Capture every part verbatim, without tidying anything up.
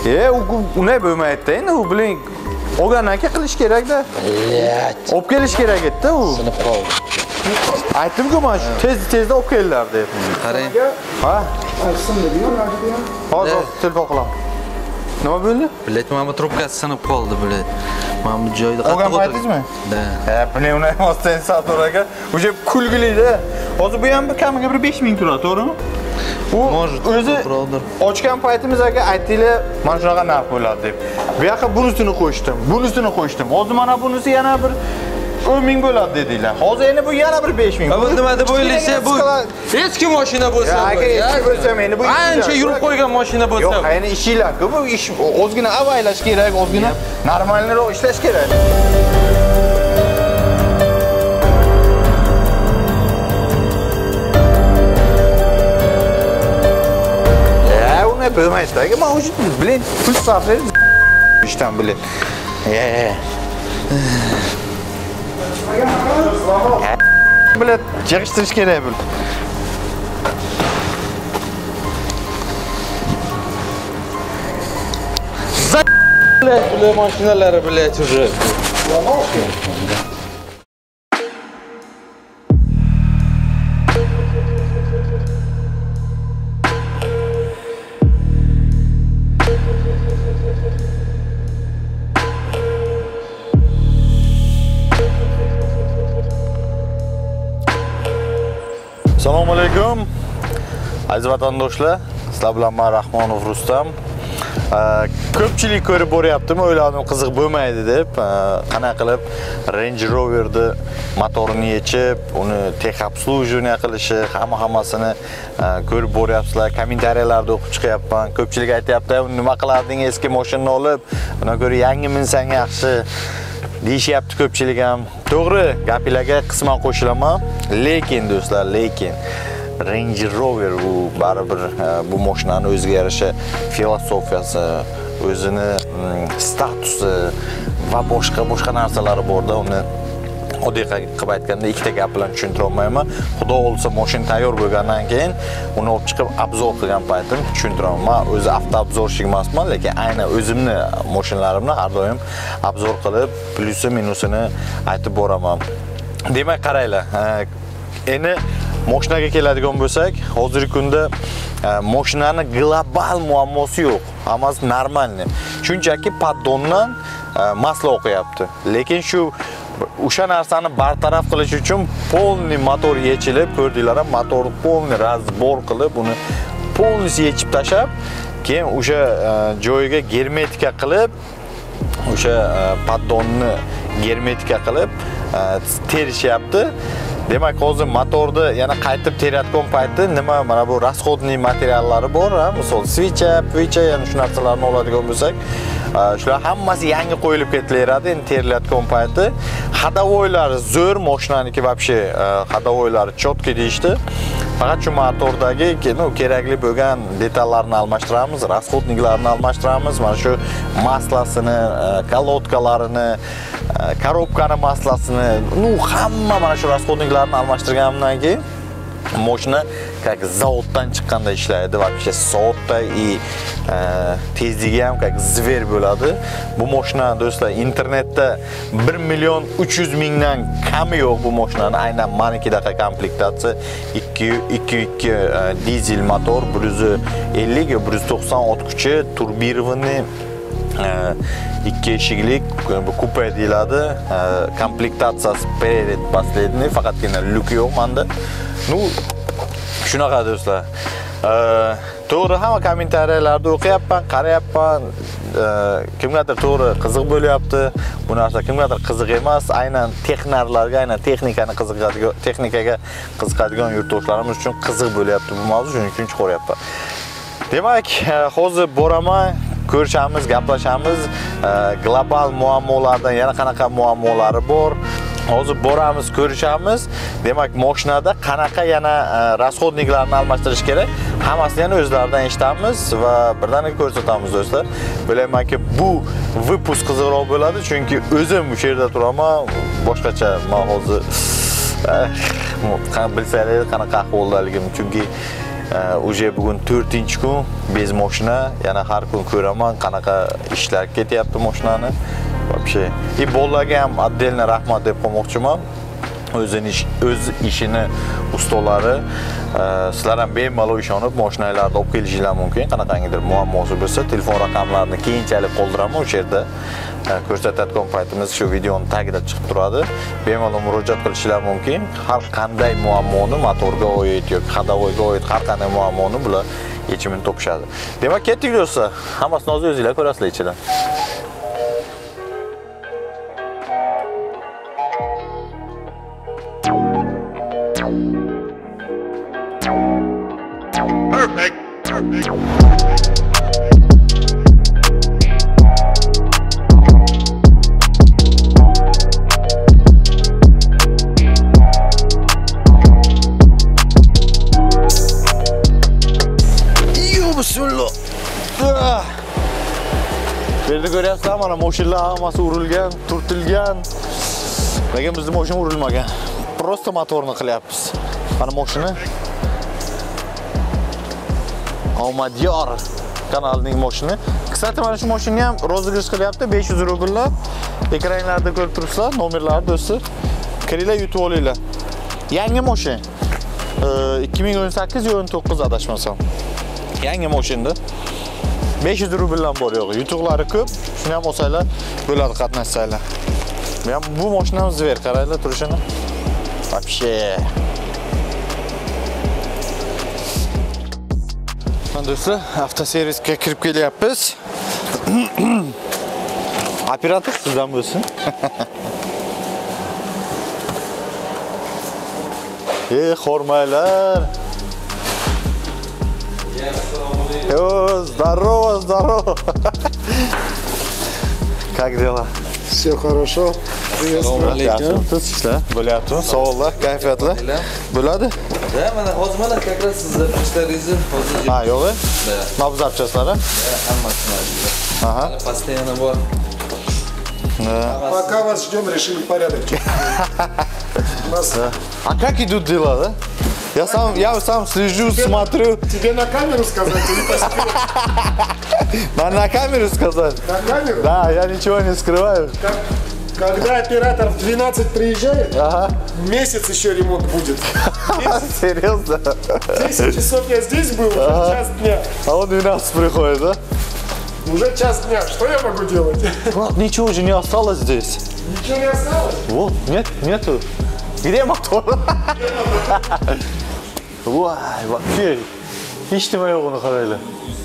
E, unday bo'lmaydi-da, endi u biling olgandan keyin qilish kerak-da. Olib kelish kerak edi-da u. Sinib qoldi. Aytdim-ku, men shu tez-tezda olib keldilar deb. Qarang. Ha? Sinib deyman, hozir telefon qilaman. Nima bo'ldi? Bilet, mana bu trubkasi sinib qoldi, bilet. Mana bu joyda qattiq o'tirdi. Olgan paytingizmi? Da. Ha, buni uni olsan Sator aka, o'sha kulgili-da. Hozir bu ham bir kamiga bir besh ming turadi, to'g'rimi? U o'zi ochgan paytimiz aka aytdinglar, mana shunaqa narx bo'ladi deb. Bu yoqqa bunisini qo'shdim, bunisini qo'shdim. Hozir mana bunisi yana bir o'n ming bo'ladi dedinglar. Hozir endi bu yana bir besh ming. Bu nima deb o'ylaysiz? Bu eski mashina bo'lsa bu. Aka, eski bo'lsa meni bu ancha yurib qo'ygan mashina bo'lsa. Yo'q, ayni ishinglar-ku, bu ish ozgina avaylash kerak, ozgina normalroq ishlash kerak. Bo'lmaydi-da. Men o'sha bilan pul sarflaydi. ishdan bilan. Ye. Bilet yig'ishtirish kerak bu. Bile maşinaları bile çözür. Assalomu alaykum. Aziz vatandoshlar, sizlar bilan men Rahmonov Rustam. Ko'pchilik ko'rib boryaptimi, o'yladim qiziq bo'lmaydi deb. Qanaqa qilib Range Rover'ni motorini yechib, uni texnik obsluživание qilishi, hamma hammasini ko'rib boryapsizlar. Kommentariyalarda o'qib chiqyapman. Ko'pchilik aytayapti, nima qilarding eski mashinani olib, undan ko'ra yangi minsang yaxshi deyishyapti ko'pchilik ham. To'g'ri, gapingizga qisman qo'shilaman, lekin do'stlar, lekin Range Rover u baribir bu mashinani o'ziga yarasha filosofiyasi, o'zini statusi va boshqa boshqa narsalari bor-da, uni oddiy qilib aytganda ikkita gap bilan tushuntira olmayman. Xudo olsa mashina tayyor bo'lgandan keyin uni olib chiqib obzor qilgan paytim tushuntiraman. Men o'zi avtoobzorchik emasman, lekin aynan o'zimni mashinalarimni har doim obzor qilib, plyusi minusini aytib boraman. Demak, qaranglar. Endi mashinaga keladigan bo'lsak, hozirgi kunda mashinani global muammosi yo'q. Hammasi normalniy. Shunchaki paddondan masla o'qiyapti. Lekin shu o'sha narsani bartaraf qilish uchun polniy motor yechilib, ko'rdinglar, motorni polniy razbor qilib, uni polniy yechib tashab, keyin o'sha joyiga germetika qilib, o'sha paddonni germetika qilib terishyapti. Demak, hozir motorni yana qaytib terayotgan payti nima, mana bu расходный materiallari bor, misol svicha, pvicha, yana shu narsalarni oladigan bo'lsak, shular hammasi yangi qo'yilib ketilaveradi endi terilayotgan payti. Hadavoylari zo'r, mashinaniki вообще hadavoylari chotki deyishdi. Faqat shu motordagi kerakli bo'lgan detallarni almashtiramiz, расходникlarni almashtiramiz, mana shu maslasini, kolotkalarini, korobkani maslasini, ну hamma mana shu расходникlarni almashtirganimdan keyin mashina как zavoddan chiqqanda ishlaydi, вообще soatda и tezligi ham как zver bo'ladi. Bu mashina do'stlar internetda bir million uch yuz mingdan kami yo'q bu mashinani. Aynan manikidaqa komplektatsiya ikki ikki ikki dizel motor, bir yuz ellik bir yuz to'qson ot kuchi, turbirованный ikki eshiklik bu kupe deyiladi. Komplektatsiyasi перед последний, faqatgina lyuk yo'q menda. Nu shunaqa do'stlar. To'g'ri, hamma kommentariyalarda o'qiyapman, qarayapman. Kimgadir to'g'ri qiziq bo'lyapti. Bu narsa kimgadir qiziq emas. Aynan texnarlarga, aynan texnikani qiziqadigan, texnikaga qiziqadigan yurtdoshlarimiz uchun qiziq bo'lyapti bu mavzu, shuning uchun chiqaryapman. Demak, hozir boraman, ko'rishamiz, gaplashamiz. Global muammolardan yana qanaqa muammolari bor? Hozir boramiz, ko'rishamiz. Demak, mashinada qanaqa yana расходникlarni almashtirish kerak? Hammasini yana o'zlaridan eshitamiz va birdaniga ko'rsatamiz do'stlar. Bilamanki, bu выпуск qiziqroq bo'ladi, chunki o'zim bu yerda turaman, boshqacha men hozir qanaqa bilsangiz qanaqa ahvoldaligim, chunki Уже bugun to'rtinchi kun bez mashina, yana har kun ko'raman qanaqa ishlar ketyapti mashinani. Вообще. И bolalarga ham отдельно rahmat deb qo'ymoqchiman. O'zini ish, o'z ishini ustalari, sizlar ham bemalol ishonib mashinalarni olib kelishinglar mumkin. Qanaqangidir muammosi bo'lsa, telefon raqamlarini keyinchalik qoldiraman o'sha yerda. Ko'rsatadigan paytimiz shu videoning tagida chiqib turadi. Bemalol murojaat qilishinglar mumkin. Har qanday muammoni, motorga oid yoki hadovoyga oid har qanday muammoni bular yechimini topishadi. Demak, ketdik do'stlar. Hammasini hozir o'zingizlar ko'rasizlar ichidan. Perfect. Perfect. Bismillah. Berdi ko'ryapsizlar, mana mashinalar hammasi urilgan, turtilgan. Lekin bizning mashina urilmagan. Просто motorni qilyapmiz. Mana mashina Omadyor kanalining mashina. Kстати, mana shu mashinani ham rozыгрыш qilyapti besh yuz rubllar. Ekranlarda ko'rib turibsizlar, nomerlarni do'stlar. Kiringlar, yutib olinglar. Yangi mashina. ikki ming o'n sakkiz o'n to'qqiz adashmasam. Yangi mashinada besh yuz rubldan bor yo'q. Yutuqlari ko'p. Shuni ham olsanglar bo'ladi, qatnashsanglar. Men bu mashinamizni ver, qaranglar turishini. Вообще. Mana do'stlar, avtoservisga kirib kelyapmiz. Operator sizdan bo'lsin. Ey, xormaylar. О, здорово, здорово. Как дела? Все хорошо. Assalomu alaykum. Sizlar bo'lyapti. Savollar, kayfiyatlar bo'ladi? Da, mana hozir mana как раз sizlar ishlaringizni hozir. Ha, yo'q. Nabz zapchaslari. Hammasini. Aha. Постоянно bor. Пока вас ждем, решили порядок. У нас... А как идут дела, да? Я сам, я сам слежу, тебе смотрю. На, тебе на камеру сказать или по секрету? На, на камеру сказать? На камеру? Да, я ничего не скрываю. Как, когда оператор в двенадцать приезжает, Ага. месяц еще ремонт будет. Серьезно? десять часов я здесь был, уже Ага. час дня. А он двенадцать приходит, да? Уже час дня. Что я могу делать? Вот ничего уже не осталось здесь. Ничего не осталось? Вот, нет, нету. Где мотор? Вай, вообще. Hech nima yo'q uni qaranglar.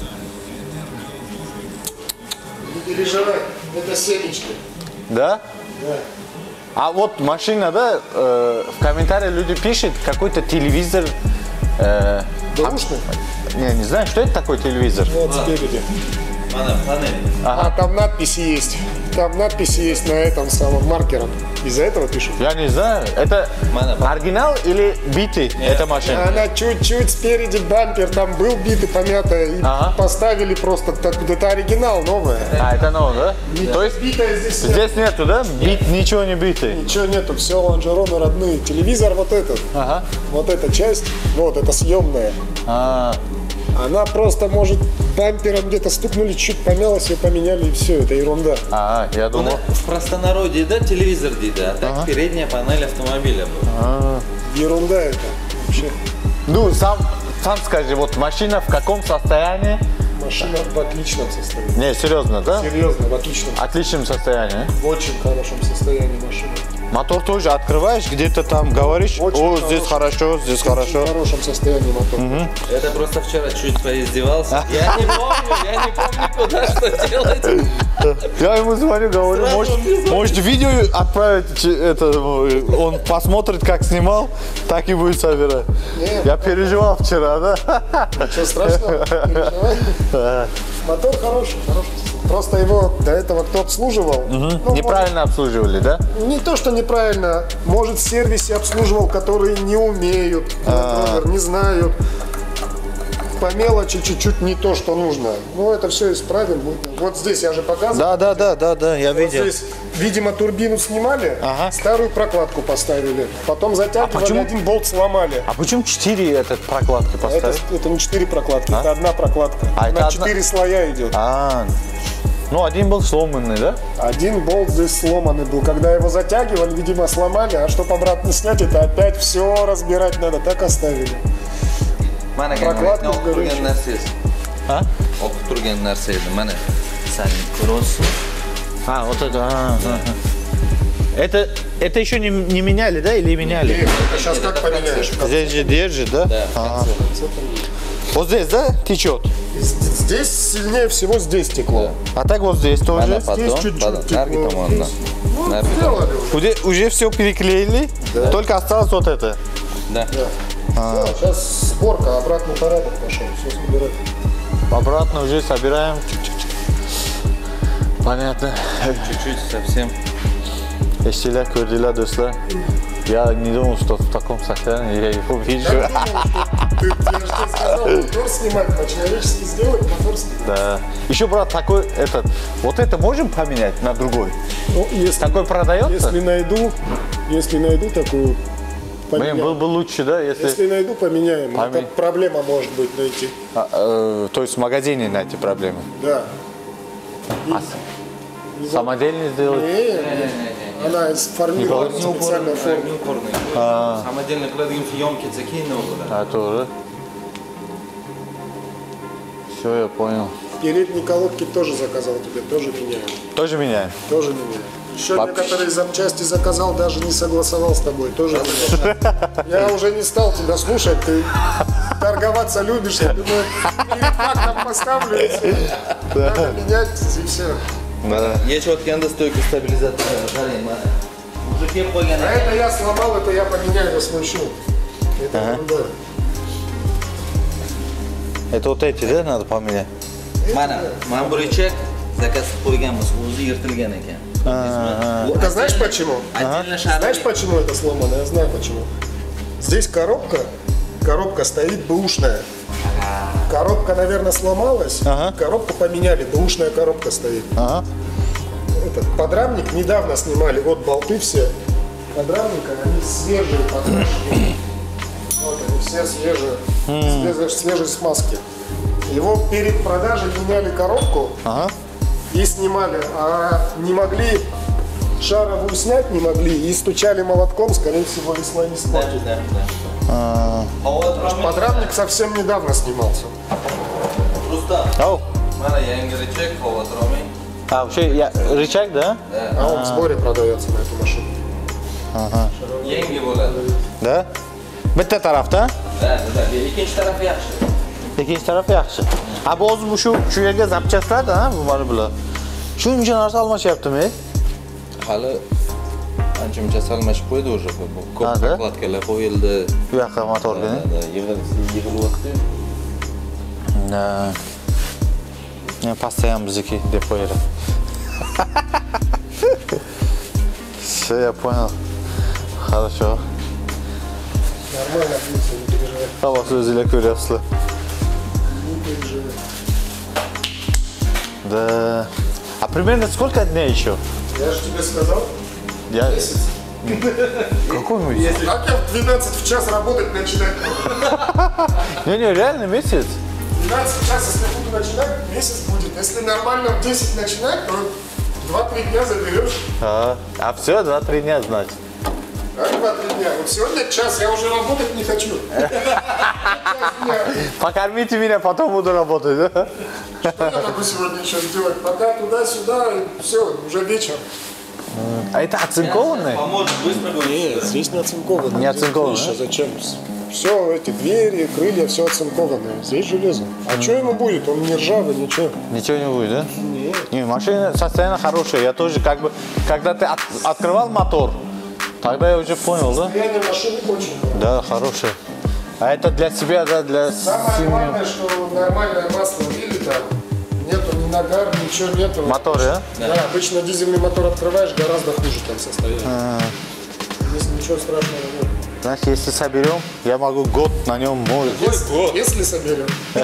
Не переживай, это семечки. Да? Да. А вот машинада э, в комментариях люди пишут какой-то телевизор. Э, Наушник? не, не знаю, что это такой телевизор. Вот спереди. Mana panel. А там надписи есть. Там надписи есть на этом самом маркером. Из-за этого пишут. Я не знаю, это Мана- оригинал или битый эта машина? Она чуть-чуть спереди бампер там был битый, помятая, и Ага. поставили просто так. Это оригинал, новое. А, это новое, да? То есть Битое здесь нет. здесь нету, да? Бит, ничего не битый. Ничего нету, все лонжероны родные. Телевизор вот этот, Ага. вот эта часть, вот это съемная. А, Она просто может бампером где-то стукнули, чуть помялась, ее поменяли и все, это ерунда. а, я Buni думал. в простонародье, да, телевизор deydi, а так передняя панель автомобиля была. Ерунда это вообще. Ну, сам, сам скажи, вот машина в каком состоянии? Машина в отличном состоянии. Не, серьезно, да? Серьезно, в отличном, В отличном состоянии. в очень хорошем состоянии машина. Мотор тоже открываешь, где-то там говоришь, Очень о, здесь хорошо, здесь В хорошо. очень хорошем состоянии мотор. Это просто вчера чуть поиздевался. Я не помню, я не помню, куда что делать. Я ему звоню, говорю, Сразу может, мне звонит. может видео отправить, че- это, он посмотрит, как снимал, так и будет собирать. Нет. Я переживал вчера, да? Ничего страшного, не переживай. Мотор хороший, хороший. Просто его до этого кто обслуживал. ну, Неправильно обслуживали, да? может, не то, что неправильно. Может, в сервисе обслуживал, которые не умеют, например, не знают. по мелочи чуть-чуть не то, что нужно. Но это все исправим. будет. Вот здесь я же показывал. Да, да, да, да, да, я Вот видел. здесь, видимо, турбину снимали, Ага. старую прокладку поставили. Потом затягивали, А почему? один болт сломали. А почему четыре этот прокладки Это, поставить? это не четыре прокладки, это одна прокладка. А, это На одна- четыре слоя идет. А, ну один был сломанный, да? Один болт здесь сломанный был. Когда его затягивали, видимо, сломали, а чтобы обратно снять, это опять все разбирать надо. Так оставили. Mana Prokladka o'qib turgan ko'rish. narsangiz. А? O'qib turgan narsa edi. Mana san ko'ryapsiz. А, вот это. а, ага. Это, это еще не, не меняли, да, или меняли? Сейчас как поменяешь? Здесь же держит, да? Да, Ага. Вот здесь, да, течет? Здесь сильнее всего здесь текло. А так вот здесь тоже. Mana Здесь patron, чуть-чуть bana- текло. narigi tomondan. Ну, Narigi сделали tomondan. уже. Уже, уже все переклеили, только осталось вот это. Да. Всё, сейчас сборка, обратный порядок пошел. Все собирать. Обратно уже собираем. Понятно. Чуть-чуть совсем. Eshitdilar, ko'rdinglar do'stlar. Я не думал, что в таком состоянии я его вижу. Ты, я же тебе сказал, мотор снимать, по-человечески сделать, мотор снимать. Да. Еще, брат, такой, этот, вот это можем поменять на другой? Ну, если, Такой продается? если найду, если найду такую, Блин, поменяем. был бы лучше, да, если... Если найду, поменяем. Поме- Это проблема может быть найти. А, э, то есть в магазине найти проблемы. Да. Самодельный сделать? Не, она сформирована Не специальная форма. Не упорный. Самодельный qiladigan yo'm ketsa keyin nima bo'ladi? А, тоже. Все, я понял. Передние колодки тоже заказал тебе, тоже меняем. Тоже меняем? Тоже меняем. Еще Вообще. некоторые запчасти заказал, даже не согласовал с тобой. Тоже меняем. Я уже не стал тебя слушать, ты торговаться любишь. Я думаю, перед фактом поставлю, и всё. Надо менять, и все. Да. Yechayotganda stoyka stabilizatorlari qarang mana. Уже kelib qolgan А ekan. это я сломал, это я поменяю на свой счет. Это ерунда. Это вот эти, да, надо поменять? Mana, mana bu rechak zakaz qilib qo'yganmiz, o'zi yirtilgan ekan. Bu Это знаешь почему? отдельно шаровый. Знаешь почему это сломано? Я знаю почему. Здесь коробка, коробка стоит бэушная. Коробка, наверное, сломалась. Ага. Коробку поменяли, бэушная коробка стоит. Ага. Этот подрамник недавно снимали, вот болты все. Подрамника, они свежие подрамники. Вот они все свежие, свежие, свежие смазки. Его перед продажей меняли коробку Ага. и снимали, а не могли, шаровую снять не могли и стучали молотком, скорее всего, и слои Да, испортили. да, да. Havo Подрамник совсем недавно снимался. Rustam. Ау. Mana yangi rechak, xavotir olmang. А, вообще, я, рычаг, да? А он в сборе продается на эту машину. Yangi bo'ladi. Да? Bitta tarafda, Da, da, da. Ikkinchi tarafi yaxshi. ikkinchi taraf yaxshi. A bu o'zi bu shu shu yerga zapchastlarda, ha, bu mana bular. Shuncha narsa almashyaptimi? Hali ancha muncha salmashib qo'ydi уже. Bu ko'p Ha, da? prokladkalar qo'yildi. Bu yoqqa motorga. Da, da, yig'ilib yig'ilyapti. Да. Я постоянно bizniki deb qo'yaman. Все, я понял. Хорошо. Нормально длится, не переживай. Havosi o'zinglar ko'ryapsizlar. Не переживай. Да. А примерно сколько дней еще? Я же тебе сказал, Я... месяц. Какой месяц? Как я в двенадцать в час работать начинать буду? Не-не, реально месяц? В двенадцать в час, если я буду начинать, месяц будет. Если нормально в десять начинать, то два-три дня заберешь. А, а все, два-три дня, значит. А два-три дня. Вот сегодня час, я уже работать не хочу. Час дня. Покормите меня, потом буду работать, да? Что я могу сегодня еще сделать? Пока туда-сюда, и все, уже вечер. А это оцинкованный? Поможет быстро будет. Нет, здесь не оцинковано. Не оцинковано, Здесь да? крыша, зачем? Все, эти двери, крылья, все оцинкованное. Здесь железо. А что ему будет? Он не ржавый, ничего. Ничего не будет, да? Нет. Не, машина состояние хорошее. Я тоже как бы, когда ты от- открывал мотор, тогда я уже понял, да? Состояние машины очень хорошее. Да, хорошее. А это для себя, да, для Самое семьи. главное, что нормальное масло вылито, нету ни нагар, ничего нету. Мотор, да? Да, обычно дизельный мотор открываешь, гораздо хуже там состояние. Здесь ничего страшного нет. Значит, если соберем, я могу год на нем может. Если, если соберем.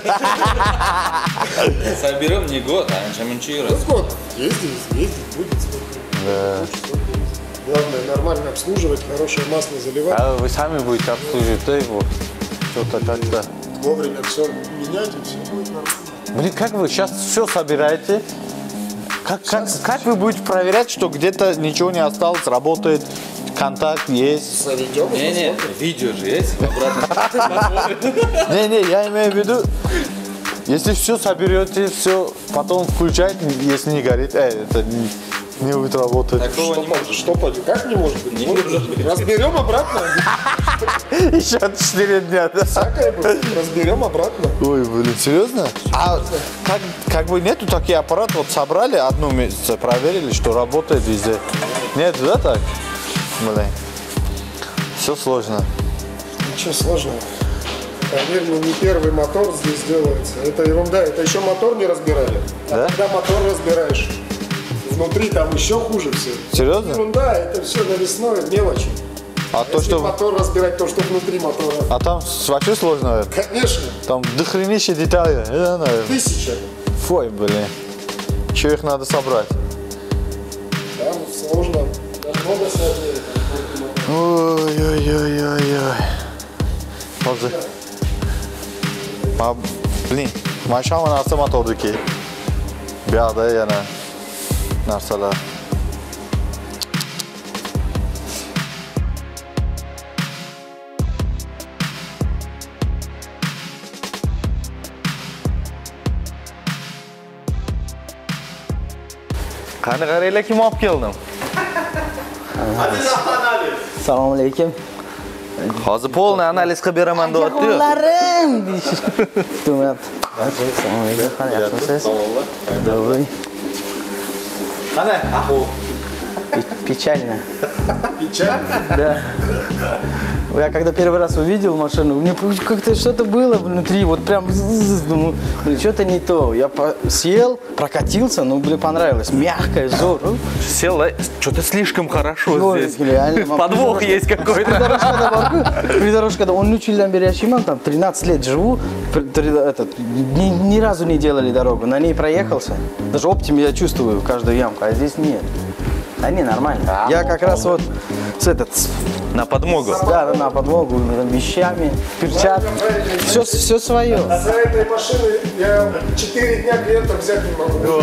Соберем не год, а анcha-muncha Ну, yuradi. год. Ездить, ездить будет сколько. Да. Хочешь, сколько ездить. Главное нормально обслуживать, хорошее масло заливать. А вы сами будете обслуживать, да, его? Что-то как-то. Вовремя все менять, и все будет нормально. Блин, как вы сейчас все собираете? Как, как, как вы будете проверять, что где-то ничего не осталось, работает, контакт есть? Заведем и Не-не, посмотрим. видео же есть, обратно. Не-не, я имею в виду, если все соберете, все, потом включать, если не горит, э, это не, не будет работать. Такого Что, не по- может. что по- как не может быть? Не Может может быть. Разберем обратно. Еще четыре дня, да? Всякое будет. Разберем обратно. Ой, блин, серьезно? А как, как бы нету таких аппаратов, вот собрали одну месяц, проверили, что работает везде. Нет, да, так? Блин, все сложно. Ничего сложного. Поверь мне, не первый мотор здесь делается. Это ерунда. Это еще мотор не разбирали. А Да? когда мотор разбираешь, внутри там еще хуже все. Серьезно? Ерунда, это все навесное, мелочи. А то, Если что... мотор разбирать, то что внутри мотора. А там с- вообще сложно, наверное. Конечно, Там дохренище деталей, да, наверное. тысяча. Фой, блин. Че их надо собрать? Там сложно. Там много сложнее. Ой-ой-ой-ой-ой. Hozir. Ma, biling, mana shu hamma narsa motordiki. Bu yoqda yana narsalar. Qani qaranglar, kim olib keldim? Assalomu alaykum. Hozir polni analiz qilib beraman deyapti-yu. Qo'llarim. Kutyapti. Assalomu alaykum. Qani yaxshimisiz? Добрый. Qani, ahvol? Печально. Печально. Да. Я когда первый раз увидел машину, у меня как-то что-то было внутри, вот прям з-з-з, думаю, блин, что-то не то. Я по- съел, прокатился, ну, блин, понравилось. Мягкое, зор. Сел, что-то слишком хорошо Ой, здесь. реально. Подвох есть какой-то. Придорожкада borku, придорожкада он uch yildan beri yashayman, там тринадцать лет живу, при- при- этот, ни, ни разу не делали дорогу, на ней проехался. Даже оптим я чувствую каждую ямку, а здесь нет. А не, нормально. Я как раз вот с этот, с- На подмогу. да, на подмогу, там, вещами, перчатки, все, все свое. За этой машиной я четыре дня клиентов взять не могу.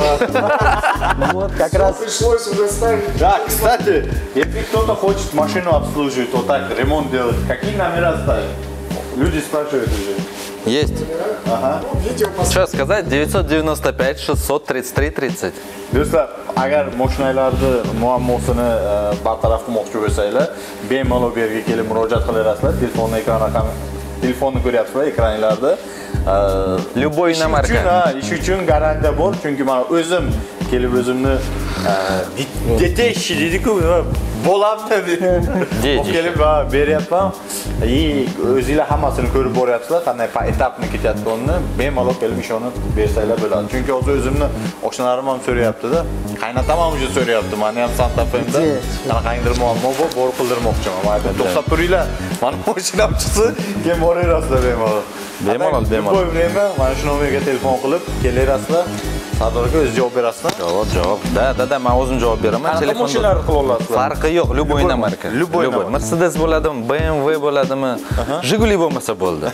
Вот как раз. Пришлось уже ставить. Да, кстати, если кто-то хочет машину обслуживать, вот так, ремонт делать, какие номера ставить? Люди спрашивают уже. Есть. Ну, видео посмотрим. Что сказать? девятьсот девяносто пять шестьсот тридцать три тридцать. Do'stlar, agar mashinalarni muammosini e, bartaraf qilmoqchi bo'lsanglar, bemalol bu yerga kelib murojaat qilaverasizlar. Telefon ekran raqami, telefonni ko'ryapsizlar ekranlarda. E, Любой ish inомарка. uchun, ha, ish uchun garantiya bor, chunki men o'zim kelib o'zimni deteshchi deydi-ku, bo'lamdi deb. Deteshchi. Kelib va beryapman. И o'zingizlar hammasini ko'rib boryapsizlar, qanday etapni ketayotganini bemalol kelib ishonib bersanglar bo'ladi. Chunki hozir o'zimni oshnalarim ham so'rayapti-da. Qaynatam ham уже so'rayapti. Meni ham Santa Fe'da qanaqangidir muammo bor, borib qildirmoqchiman. Men aytdim, to'xtab turinglar. Mani mashinam chiqsa, keyin boraverasizlar bemalol. Bemalol, bemalol. Любой время mana shu nomerga telefon qilib kelaverasizlar. Savdoga o'zingiz javob berasizlar. Javob, javob. Da, da, da, men o'zim javob beraman. Qanaqa Telefonda. mashinalarni qila olasizlar? Farqi yo'q, любой Любой- inомарка. любой inомарка. Mercedes bo'ladimi, B M W bo'ladimi, Jiguli bo'lmasa bo'ldi.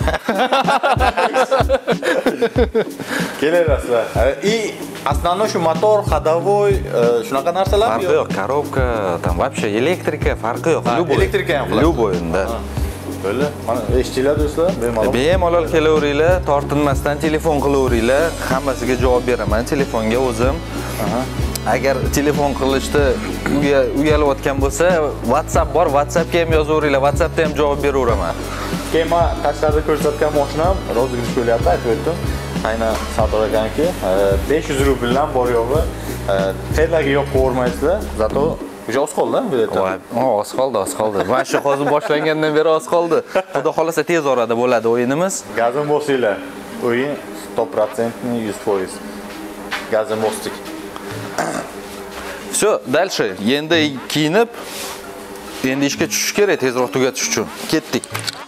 Kelaverasizlar. И основной shu motor, ходовой, e, shunaqa narsalar Farqi yo'q, коробка, там вообще elektrika, farqi yo'q. Ha, Любой. elektrika ham qiladi. Любой, да. Böyle, mana eshitdinglar do'stlar, bemalol. Bemalol kelaveringlar, tortinmasdan telefon qilaveringlar, hammasiga javob beraman telefonga o'zim. Agar telefon qilishda uya- uyalayotgan bo'lsa, WhatsApp bor, WhatsAppga ham yozaveringlar, WhatsAppda ham javob beraveraman. Keyin men Qashqarda ko'rsatgan mashinam rozыгрыш bo'lyapti, aytib o'tdim. Aynan Sardor akaniki besh yuz rubldan bor yo'g'i. Qayerlarga yo'q qo'ymaysizlar, zato уже oz qoldi bu yerda. Voy, o, oz qoldi, oz qoldi. Mana shu hozir boshlangandan beri oz qoldi. Xudo xolasa tez orada bo'ladi o'yinimiz. Gazim bosinglar. O'yin sto процентов yuz foiz. Gazim bosdik. Все, дальше. Endi kiyinib endi ishga tushish kerak tezroq tugatish uchun. Ketdik.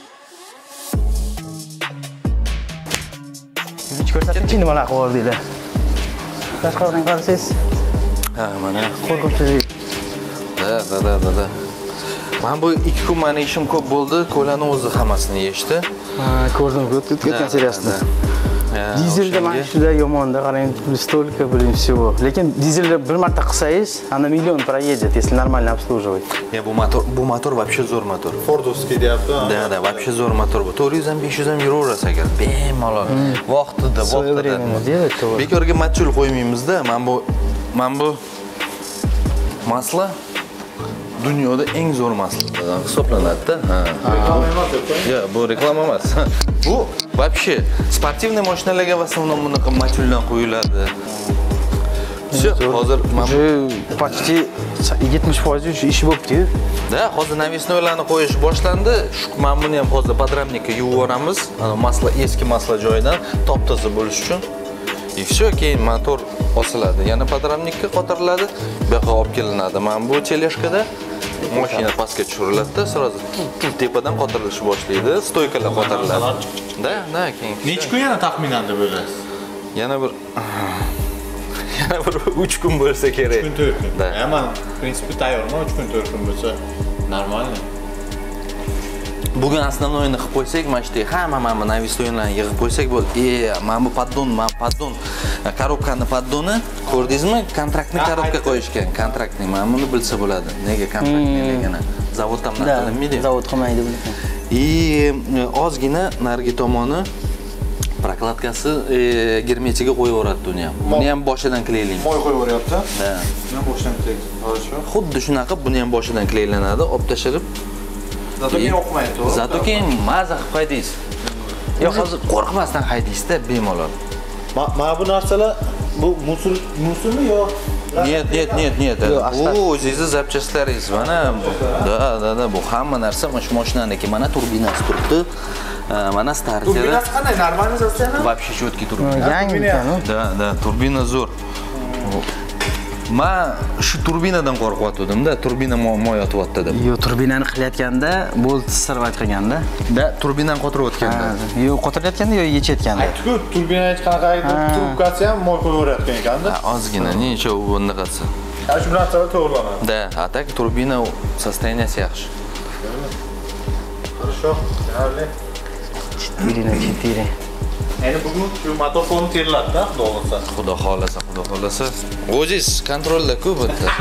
Hech ko'rsatchi nimalar qilib deydi. Tashqaridan qarasangiz, Ha, mana. qo'rqinchli. Da, da, da, da, da. Men bu ikki kun meni ishim ko'p bo'ldi, ko'lani o'zi hammasini yechdi. Ha, ko'rdim, o'tgan seriyasida. Dizelda mana shunday yomonda qarang, stolka bilan всего. Lekin dizelda bir marta qilsangiz, ana million проедет, если нормально обслуживать. Ya bu motor, bu motor вообще zo'r motor. Fordovskiy deyapti. Da, da, вообще zo'r motor bu. to'rt yuz ham besh yuz ham yuraverasiz agar. Bemalol. Vaqtida, vaqtida. Bekorga majhul qo'ymaymiz-da. Men bu men bu masla dunyoda eng zo'r masladan hisoblanadi-da. Ha. Reklama emas. Yo'q, bu reklama emas. Bu вообще sportivniy mashinalarga в основном bunaqa majhuldan qo'yiladi. Всё, hozir Уже почти yetmish foiz ish bo'libdi-yu. Da, hozir navisnoylarni qo'yish boshlandi. Men buni ham hozir podramnikka yuvib yuboramiz. Ana masla eski masla joyidan top-toza bo'lish uchun. И всё, keyin motor osiladi. Yana podramnikka qotiriladi, bu yoqqa olib kelinadi. Men bu teleshkada mashina pastga tushiriladi-da, сразу tepadan qotirilish boshlaydi, stoykalar qotiriladi. Da, da, keyin. Necha kun yana taxminan deb o'ylaysiz? Yana bir yana bir uch kun bo'lsa kerak. uch kun to'rt kun. Da. Hamma в принципе tayyorman, uch kun to'rt kun bo'lsa нормально. Bugun основной o'yinni qilib qo'ysak, mana shu hamma mana navis o'yinlarni yig'ib qo'ysak bo'ldi. E, mana bu paddon, mana paddon, korobkani paddoni ko'rdingizmi? Kontraktni korobka qo'yishgan, kontraktni. Mana buni bilsa bo'ladi. Nega kontraktniligini? Zavoddan qilinmaydi. Zavod qilmaydi buni. И ozgina narigi tomoni prokladkasi germetiga qo'yib yuboradi uni ham. Buni ham boshidan kleylaymiz. Moy qo'yib yuboryapti. Ha. Nima boshdan kleydi? Хорошо. Xuddi shunaqa buni ham boshidan kleylanadi, olib tashirib. Zato keyin o'qimaydi, to'g'ri? Zato keyin maza qilib haydaysiz. Yo'q, hozir qo'rqmasdan haydaysizda bemalol. Mana bu narsalar bu musor musormi yo? Нет, нет, нет, нет. Bu o'zingizni zapchastlaringiz mana. Da, da, da, bu hamma narsa mana shu mashinaniki. Mana turbinasi turibdi. Mana starteri. Turbinasi qanday? Normalizatsiyami? Вообще четкий turbina. Yangi ekan-ku. Da, da, turbina zo'r. Men shu turbinadan qo'rqyotgandim-da, turbina moy yotyapti deb. Yo, turbinani qilayotganda bolt sirvat qilganda. Da, turbinani qotirayotganda. Yo, qotirayotganda yo yechayotganda. Aytku, turbina hech qanaqa trubkasi ham moy qo'yib yuborayotgan ekanda. Ozgina, necha u bunaqasi. Ana shu narsalar to'g'rilanadi. Da, a tak turbina состоянияsi yaxshi. Хорошо, yararli. четыре на четыре. Endi bugun shu motor foni teriladi-da, xudo xolasa. Xudo xolasa, xudo xolasa. O'zingiz kontrolda-ku bu yerda.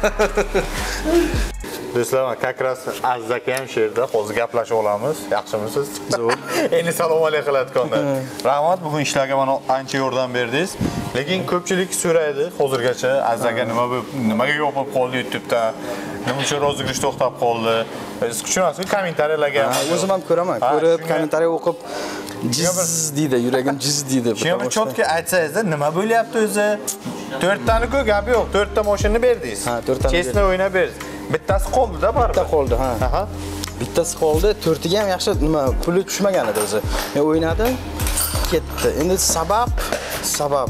Do'stlar, как раз Aziz aka ham shu yerda hozir gaplashib olamiz. Yaxshimisiz? Zo'r. Endi salom alaykum qilayotganda. Rahmat, bugun ishlarga mana ancha yordam berdingiz. Lekin ko'pchilik so'raydi hozirgacha Aziz aka nima bo'lib, nimaga yo'q bo'lib qoldi YouTube'da? Nima uchun rozigrish to'xtab qoldi? Siz tushunasiz, kommentariyalarga ham. O'zim ham ko'raman. Ko'rib, kommentariy o'qib jiz deydi, yuragim jiz deydi. Shuni chotga aytsangiz, nima bo'lyapti o'zi? to'rt tani-ku gap yo'q. to'rt ta mashinani berdingiz. Ha, to'rt tani. Chesni o'ynab berdingiz. Bittasi qoldi-da baribir. Bitta qoldi, ha. Aha. Bittasi qoldi, to'rtiga ham yaxshi nima puli tushmagan edi o'zi. Men o'ynadim, ketdi. Endi sabab, sabab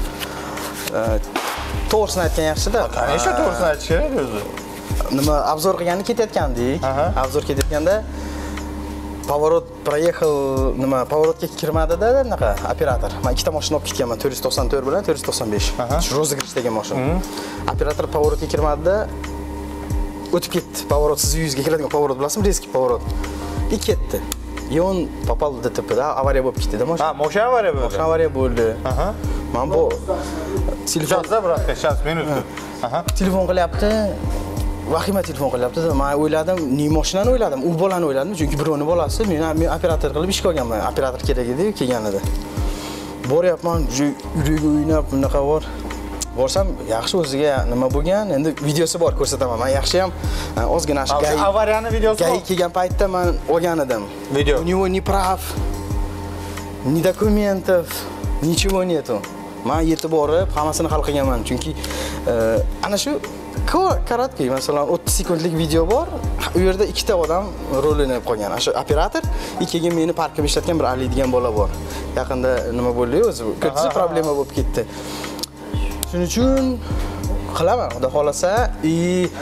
to'g'risini aytgan yaxshi-da. Qancha to'g'risini aytish kerak o'zi. Nima obzor qilganda ketayotgandik. Obzor ketayotganda поворот проехал, nima поворотga kirmadi-da, bunaqa operator. Men ikkita mashina olib ketganman, to'rt yuz to'qson to'rt bilan to'rt yuz to'qson besh. Shu rozigrishdagi mashina. Operator поворотga kirmadi-da, o'tib ketdi. Поворот siz yuzga keladigan поворот bilasizmi? Резкий поворот. И ketdi. И он попал в ДТП, да, авария bo'lib ketdi-da mashina. Ha, mashina avariya bo'ldi. Mashina avariya bo'ldi. Aha. Men bu telefon Сейчас, братка, сейчас, minutku. Aha. Telefon qilyapti. Vahima telefon qilyapti. Men o'yladim, ne mashinani o'yladim, u bolani o'yladim, chunki birovni bolasi, men men operator qilib ishga olganman. Operator kerak edi kelganida. Boryapman, yuragi o'ynab, bunaqa bor. Borsam, yaxshi o'ziga nima bo'lgan, endi videosi bor, ko'rsataman. Men yaxshi ham ozgina shu gay avariyani videosi bor. Gay kelgan paytda men olgan edim. Video. У него ни прав, ни документов, nичего нету. Men yetib borib, hammasini hal qilganman, chunki ana shu korotkий, masalan, o'ttiz sekundlik video bor. U yerda ikkita odam rolini olib qolgan. O'sha operator, ikkiga meni parkda ishlatgan bir Ali degan bola bor. Yaqinda nima bo'ldi o'zi? Katta problema bo'lib ketdi. Shuning uchun qilaman, xudo xolasa, и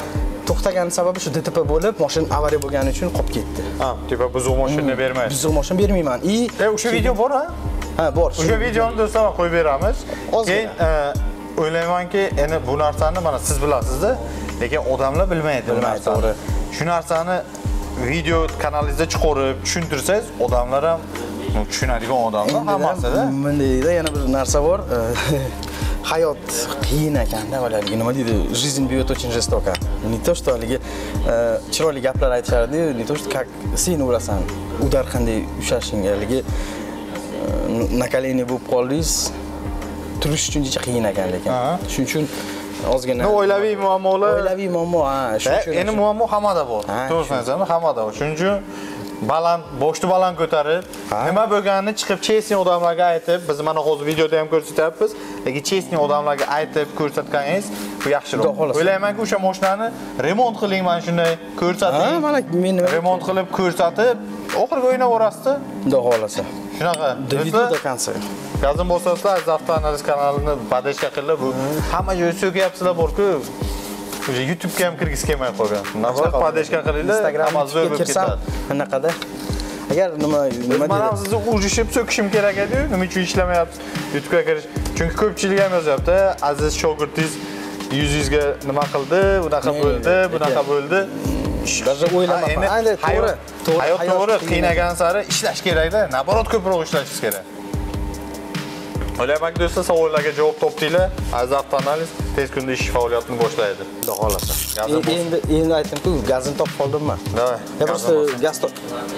to'xtagani sababi shu D T P bo'lib, mashina avariya bo'lgani uchun qolib ketdi. Ha, tipa buzuq mashina bermaydi. Buzuq mashina bermayman. I E, o'sha video bor, ha? Ha, bor. O'sha videoni do'stlar qo'yib beramiz. Ozgina. Keyin o'ylaymanki, endi bu narsani mana siz bilasiz-da, lekin odamlar bilmaydi bu Bilmaydi, narsani. to'g'ri. Shu narsani video kanalingizda chiqarib, tushuntirsangiz, odamlar ham tushunadigan odamlar hammasida. Mendayda yana bir narsa bor. Hayot qiyin ekan-da, ularga nima deydi? Жизнь бьет очень жестоко. Не то, что haligi chiroyli gaplar aytishardi, не то, что как sen urasan, udar qanday ushashing, haligi na колени bo'lib qoldingiz, turish uchun juda qiyin ekan lekin. Shuning uchun ozgina No, oilaviy muammolar. oilaviy muammo, ha, shuning uchun. Endi muammo hammada bor. Ha, To'g'risini aytsam, hammada bor. Shuning uchun baland, boshni baland ko'tarib, nima bo'lganini chiqib chesni odamlarga aytib, biz mana hozir videoda ham ko'rsatyapmiz, lekin chesni odamlarga aytib ko'rsatganingiz bu yaxshiroq. O'ylaymanki, o'sha mashinani remont qiling, mana shunday ko'rsating. Ha, mana men remont qilib ko'rsatib, oxirgi o'ynab o'rasizda. Xudo xolasa. Shunaqa. Do video do konca. Gazim bosasizlar, Avtoanaliz kanalini podeshka qilib, bu hamma joyga so'kyapsizlar borku. O'sha YouTube'ga ham kirgis kelmay qolgan. Navbat podeshka qilinglar, hamma zo'r bo'lib ketadi. Bunaqada. Agar nima nima mana sizni urishib so'kishim kerak edi, nima uchun ishlamayapsiz? YouTube'ga kirish. Chunki ko'pchilik ham yozyapti, aziz shogirdingiz yuz yuzga nima qildi, bunaqa bo'ldi, bunaqa bo'ldi. Даже o'ylamadim. Ayni to'g'ri, to'g'ri. Hayot to'g'ri, qiynagan sari ishlash kerak-da, naborot ko'proq ishlashingiz kerak. O'ylaymanki do'stlar, savollarga javob topdinglar. Aziz Avtoanaliz tez kunda ish faoliyatini boshlaydi. Xudo xolasa. Endi endi aytdim-ku, gazini topib qoldimmi? Davay. Ya просто gaz top.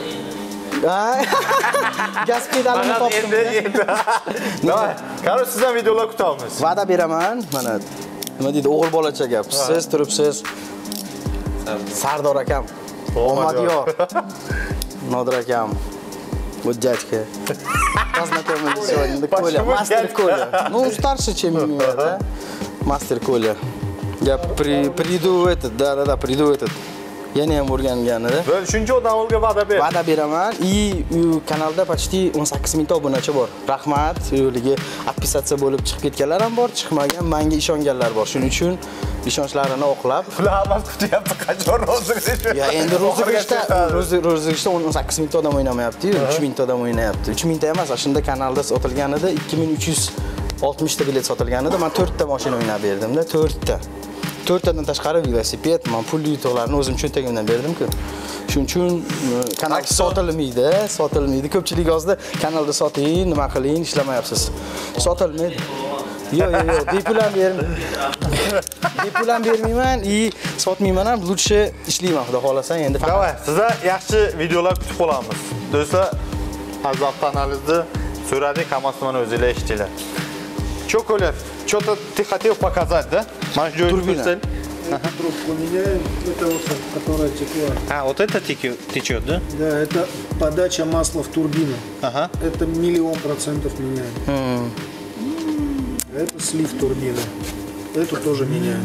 Gaz pedalini topdim. Davay. Qani sizdan videolar kutamiz. Va'da beraman, mana nima deydi, o'g'il bolacha gap. Siz turibsiz. Sardor akam, Omadiyor, Nodir akam, bu дядька. Познакомились сегодня, Коля, мастер Коля. Ну, он старше, чем меня, да? Мастер Коля. Я при, приду в этот, да-да-да, приду в этот. Я не o'rganganida. Bo'ldi, shuncha odamga va'da ber. Va'da beraman. И kanalda почти o'n sakkiz mingta obunachi bor. Rahmat, yo'liga отписаться bo'lib chiqib ketganlar ham bor, chiqmagan, menga ishonganlar bor. Shuning uchun ishonchlarini oqlab, ular hamma kutyapti, qachon rozig'ish. Ya endi rozig'ishda, rozig'ishda o'n sakkiz mingta odam o'ynamayapti-yu, uch mingta odam o'ynayapti. uch mingta emas, shunda kanalda sotilganida ikki ming uch yuz oltmish ta bilet sotilganida men to'rt ta mashina o'ynab berdim-da, to'rt ta. to'rt tadan tashqari velosiped, men pulli yutuqlarni o'zim cho'ntagimdan berdim-ku. Shuning uchun kanal sotilmaydi, sotilmaydi. Ko'pchilik yozdi, kanalda soting, nima qiling, ishlamayapsiz. Sotilmaydi. Yo'q, yo'q, yo'q, bepul ham bermayman. Bepul ham bermayman, и sotmayman ham, lutshi ishlayman, xudo xolasa endi. Davay, sizlar yaxshi videolar kutib qolamiz. Do'stlar, Aziz Avtoanalizni so'radik, hammasini mana o'zingizlar eshitdinglar. Что, Коля, что-то ты хотел показать, да? Турбина. Трубку меняем, это вот которая текла. А, вот это течет, да? Да, это подача масла в турбину. Ага. Это миллион процентов меняем. Hmm. Это слив турбины. Эту тоже меняем.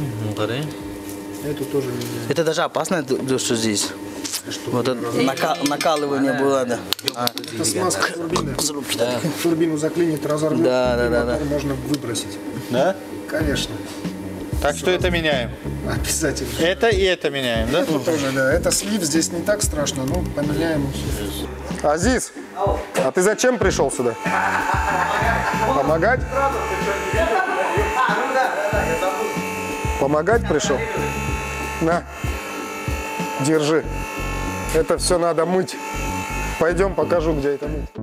Эту тоже меняем. Это даже опасно, что здесь. Вот это нака- накалывание было, да. Это смазка турбины. Турбину заклинит, разорвет. Да, да, и да, мотор да. можно выбросить. Да? Конечно. Так что это меняем. Обязательно. Это и это меняем, да? Это тоже, да. Это слив, здесь не так страшно, но поменяем. Азиз, а ты зачем пришел сюда? Помогать? Помогать пришел? На, держи. Это все надо мыть. Пойдем, покажу, где это мыть.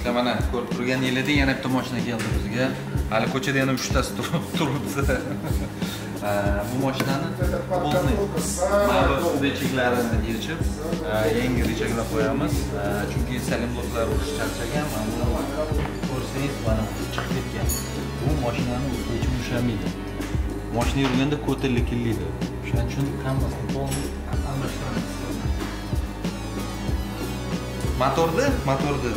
do'stlar, mana ko'rib turganingizdek yana bitta mashina keldi bizga. Hali ko'chada yana uchtasi turibdi. Bu mashinani polni mana bu rechaklarini yechib, yangi rechaklar qo'yamiz. Chunki salim do'stlar urush charchagan, mana buni ko'rsangiz mana chiqib ketgan. Bu mashinani hech ushlamaydi. Mashina yurganda ko'tilli kellaydi. Shuning uchun hammasini polni almashtiramiz. Motorda, motorda.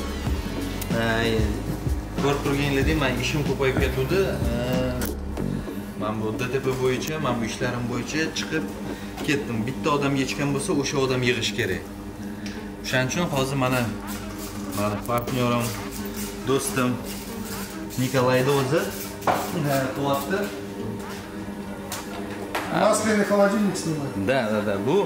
Ko'rib turganingizdek, men ishim ko'payib ketdi. Men bu D T P bo'yicha, men bu ishlarim bo'yicha chiqib ketdim. Bitta odam yechgan bo'lsa, o'sha odam yig'ish kerak. Shuning uchun hozir mana mana partnyorim, do'stim Nikolayni o'zi qilyapti. Масляный холодильник снимать. Да, да, да. Bu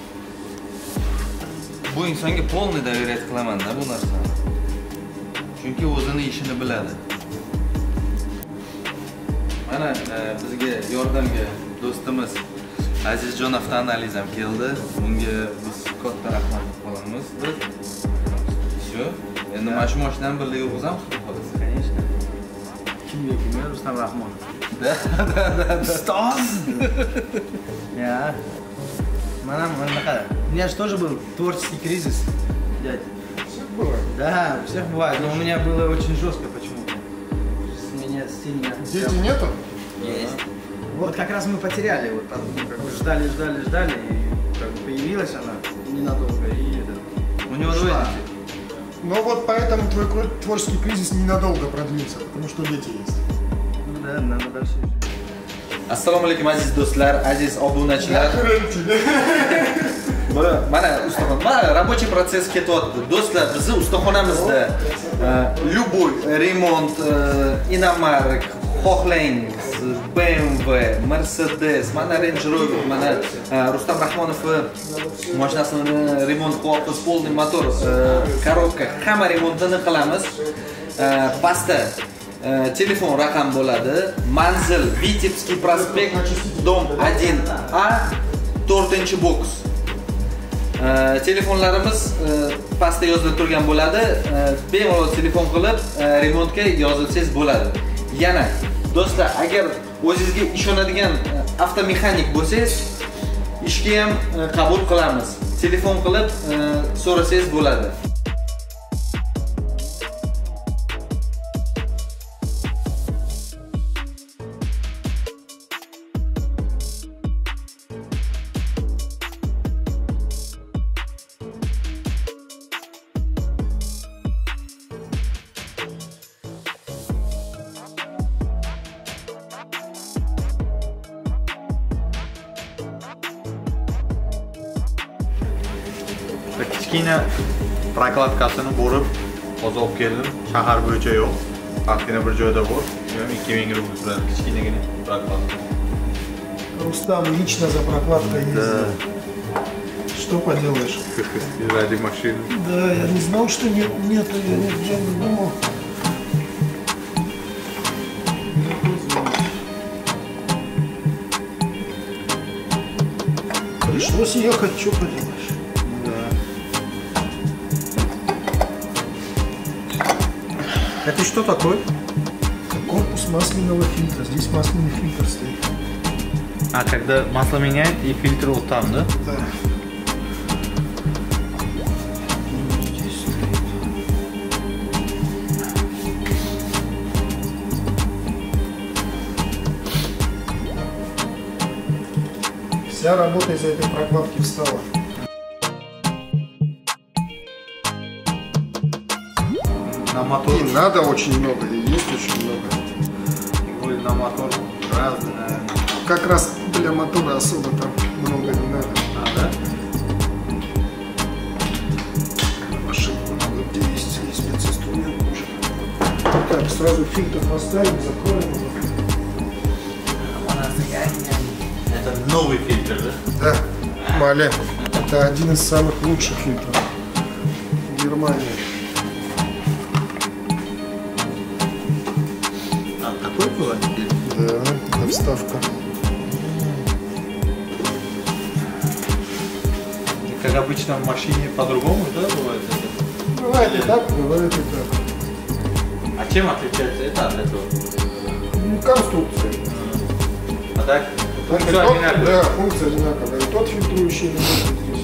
bu insonga полный доверять qilaman-da bu narsani. Chunki o'zini ishini biladi. Mana bizga yordamga do'stimiz Azizjon avtoanaliz ham keldi. Bunga biz katta rahmat qilamiz. Всё. Endi mana shu mashinani birga yurg'izamiz, xudo xolasa. Конечно. Kimga kimga Rustam Rahmonov. Да, да, да. Устоз! Я. Mana bunaqa. У меня же тоже был творческий кризис, дядя. Всех бывает. Да, у всех бывает, но у меня было очень жестко почему-то. С меня сильно. Дети нету? Есть. Вот как раз мы потеряли, вот там, ну, как бы ждали, ждали, ждали, и как бы появилась она ненадолго, и это. У него двое детей. Но вот поэтому твой кро- творческий кризис ненадолго продлится, потому что дети есть. Ну да, надо дальше. Assalomu alaykum aziz do'stlar, aziz obunachilar. Mana ustaxona, mana рабочий protsess ketyapti. Do'stlar, bizni ustaxonamizda любой remont, inomark, xohlang, B M W, Mercedes, mana Range Rover, mana Rustam Rahmonov mashinasini remont qilyapmiz, полный motor, korobka, hamma remontini qilamiz. Pastda telefon raqam bo'ladi. Manzil Vitebskiy prospekt, dom один A, to'rtinchi boks. Telefonlarimiz pastda yozilib turgan bo'ladi. Bemalol telefon qilib remontga yozilsangiz bo'ladi. Yana do'stlar, agar o'zingizga ishonadigan avtomexanik bo'lsangiz, ishga ham qabul qilamiz. Telefon qilib so'rasangiz bo'ladi. Kichkina prokladkasini borib hozir olib keldim. Shahar bo'yicha yo'q. Faqatgina bir joyda bor. ikki ming rubl turadi kichkinagina prokladka. Рустам лично за прокладкой ездил. Что поделаешь? Ради машины. Да, я не знал, что нет, нету, я не, я не думал. Пришлось ехать, что поделаешь? Это что такое? Корпус масляного фильтра. Здесь масляный фильтр стоит. А когда масло меняет и фильтр вот там, да? Да. Здесь стоит. Вся работа из-за этой прокладки встала. На мотор. И надо очень много, и есть очень много. Будет на мотор разный, наверное. Как раз для мотора особо там много не надо. А, да? Машинку надо, где есть, есть специнструмент нужен. Так, сразу фильтр поставим, закроем его. Это новый фильтр, да? Да, Маля. Это один из самых лучших фильтров в Германии. А такой бывает? Да, это вставка. Как обычно в машине по-другому, да, бывает это? Бывает и так, бывает и так. А чем отличается это от этого? Ну, конструкция. А так? Так, Функция и тот- одинаковая. Да, функция одинаковая. И тот фильтрующий элемент здесь.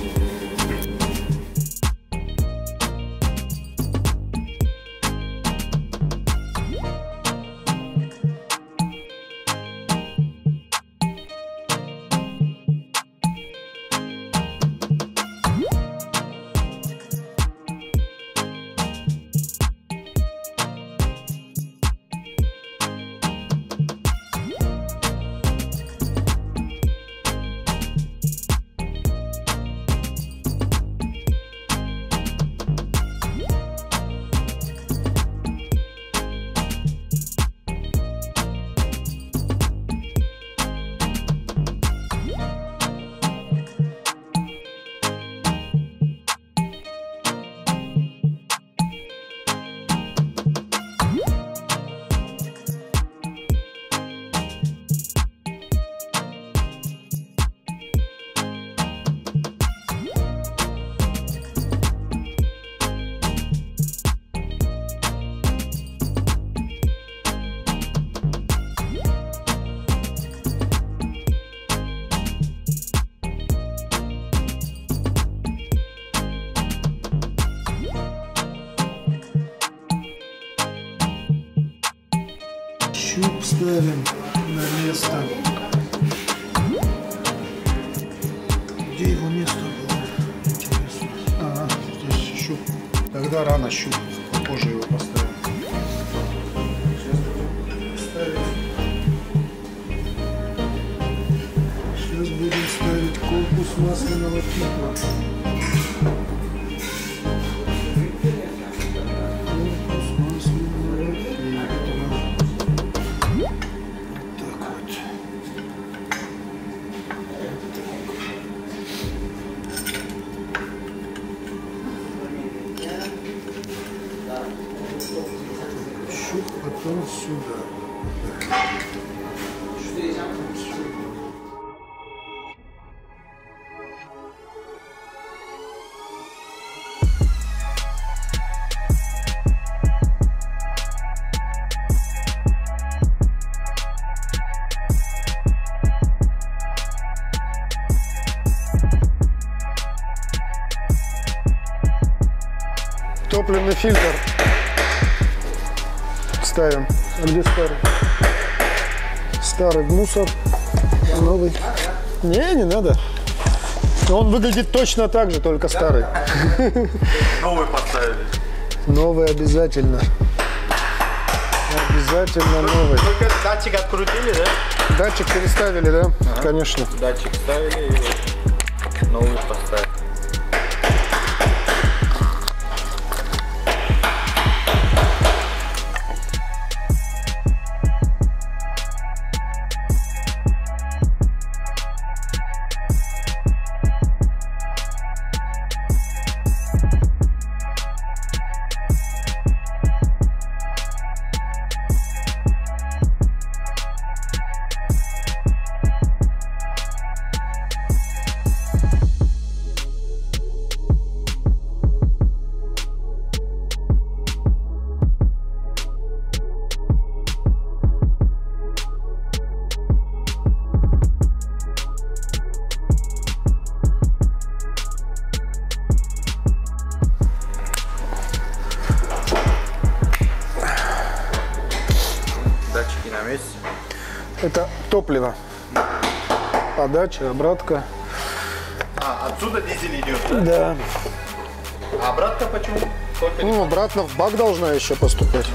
Щуп ставим на место. Где его место было? Интересно. Ага, здесь щуп. Тогда рано щуп. Позже его поставим. Сейчас будем ставить. Сейчас будем ставить корпус масляного фильтра. Корпус масляного фильтра. Так вот. Щуп потом сюда. Топливный фильтр ставим. А где старый? Старый в мусор, новый. Не, не надо. Он выглядит точно так же, только старый. Новый поставили. Новый обязательно. Обязательно новый. Только датчик открутили, да? Датчик переставили, да? Ага. Конечно. Датчик ставили и новый поставили. Датчики на месте. Это топливо. Подача, обратка. А, отсюда дизель идет, да? Да. А обратно почему? Только Ну, обратно в бак должна еще поступать.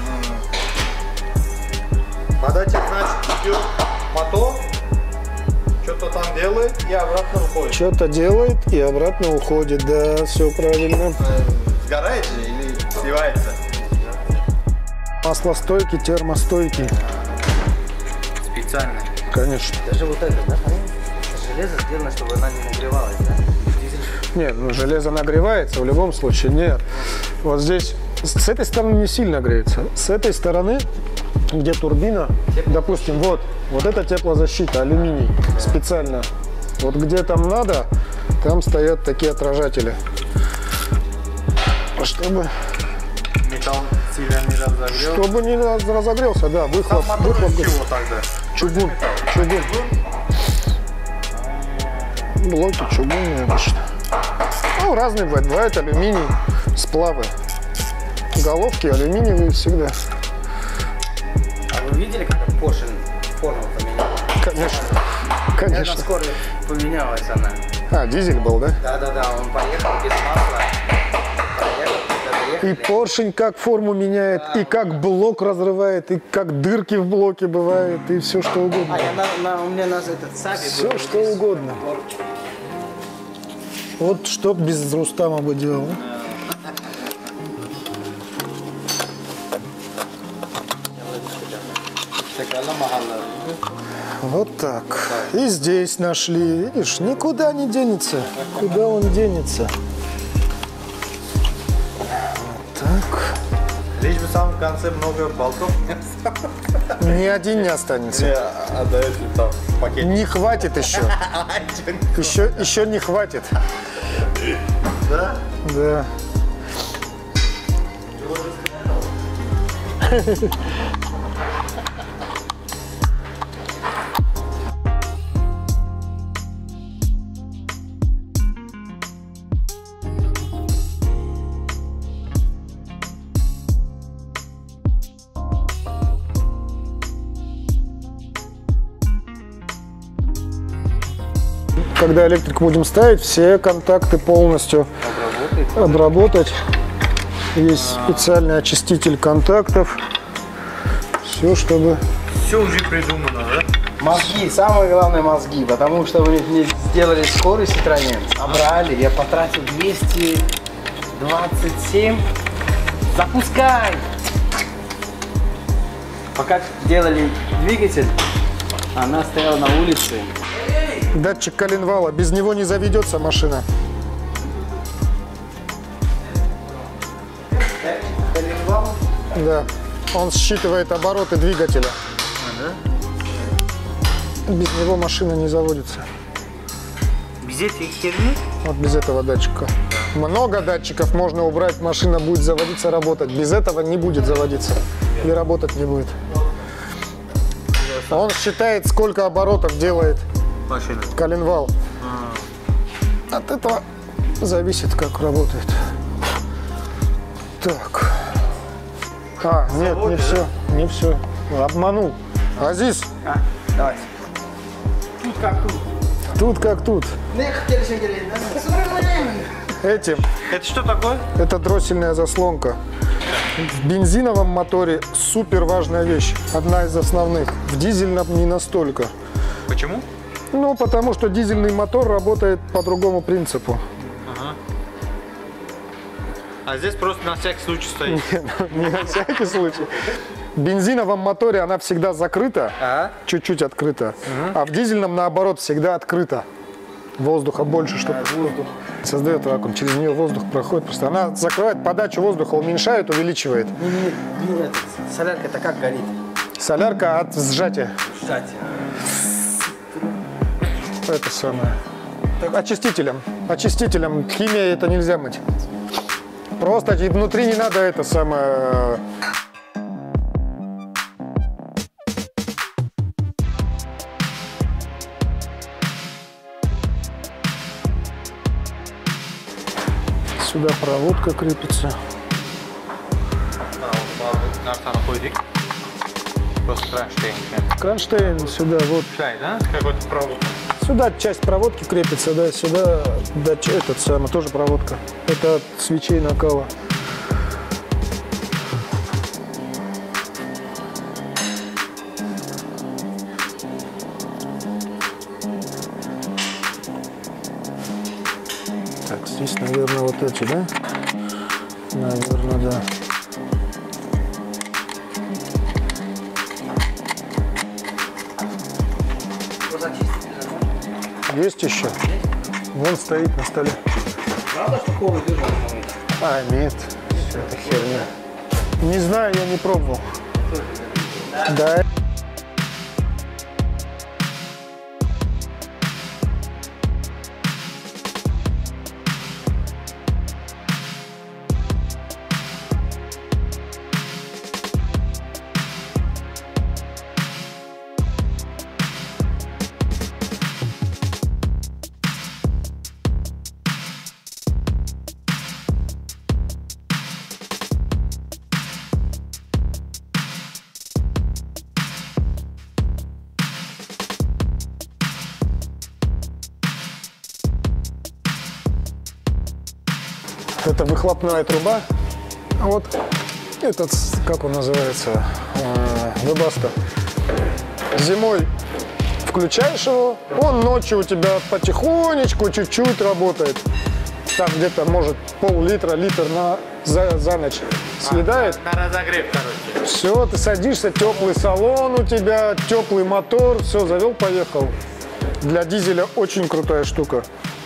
подача, значит, идет мотор, что-то там делает и обратно уходит. Что-то делает и обратно уходит. Да, все правильно. Сгорает же или сливается? Маслостойкий, термостойкий. Специально. Конечно. Даже вот это, да? Железо сделано, чтобы она не нагревалась, да? Нет, ну железо нагревается в любом случае. Нет. Вот здесь с этой стороны не сильно греется. С этой стороны, где турбина, допустим, вот, вот это теплозащита, алюминий, специально. Вот где там надо, там стоят такие отражатели. Чтобы Металл Сильно не разогрел. Чтобы не раз- разогрелся, да, выхлоп. Мотор выхлоп из газ. чего тогда? Чугун, чугун. Блоки чугунные обычно. Ну, разные бывают. Бывает алюминий, сплавы. Головки алюминиевые всегда. А вы видели, как Porsche форму поменяла? Конечно, На конечно. скорой поменялась она. А, дизель был, да? Да-да-да, он поехал без масла. Проехал, когда И доехали. поршень как форму меняет, и как блок разрывает, и как дырки в блоке бывает, и все что А, угодно. я на, на- у меня на этот саби Все был что здесь. угодно. Вот что б без Рустама бы делал. Вот так. И здесь нашли. Видишь, никуда не денется. Куда он денется? Вот так. Лишь бы в самом конце много болтов Ни один не останется. отдают там в пакете. Не хватит еще. Еще, еще не хватит. Да? Да. Когда электрик будем ставить, все контакты полностью обработать. Есть специальный очиститель контактов. Все, чтобы... Все уже придумано, да? Мозги, самое главное мозги, потому что вы мне сделали скорость Citroёn, собрали, я потратил двести двадцать семь. Запускай! Пока делали двигатель, она стояла на улице. Датчик коленвала. Без него не заведется машина. Да. Он считывает обороты двигателя. Без него машина не заводится. Без этой херни? Вот без этого датчика. Много датчиков можно убрать, машина будет заводиться, работать. Без этого не будет заводиться и работать не будет. Он считает, сколько оборотов делает Машина. коленвал. От этого зависит, как работает. Так. А, нет, не все, не все. Обманул. Азиз, А, давайте. Тут как тут. тут как тут. Этим. Это что такое? Это дроссельная заслонка. В бензиновом моторе супер важная вещь. Одна из основных. В дизельном не настолько. Почему? Ну, потому что дизельный мотор работает по другому принципу. А здесь просто на всякий случай стоит. Не на всякий случай. В бензиновом моторе она всегда закрыта, А? чуть-чуть открыта. А в дизельном, наоборот, всегда открыта. Воздуха больше, чтобы создает вакуум. Через нее воздух проходит. Просто она закрывает подачу воздуха, уменьшает, увеличивает. Не, не, не, этот, солярка-то как горит? Солярка от сжатия. Кстати. Это самое. Очистителем. Очистителем. Химия это нельзя мыть. Просто и внутри не надо это самое. Сюда проводка крепится. Просто кронштейн. Кронштейн сюда, вот. Чай, да? Какой-то провод. Сюда часть проводки крепится, да, сюда дач, этот самый, тоже проводка. Это от свечей накала. Так, здесь, наверное, вот эти, да? Наверное, да. Есть еще? Вон стоит на столе. Правда, что ковы держат? А, нет. Это херня. Не знаю, я не пробовал. Да. Это выхлопная труба. А вот этот, как он называется, Webasto. Зимой включаешь его, он ночью у тебя потихонечку, чуть-чуть работает. Там где-то, может, пол-литра, литр на, за, за ночь съедает. На разогрев, короче. Все, ты садишься, теплый салон у тебя, теплый мотор, все, завел, поехал. Для дизеля очень крутая штука.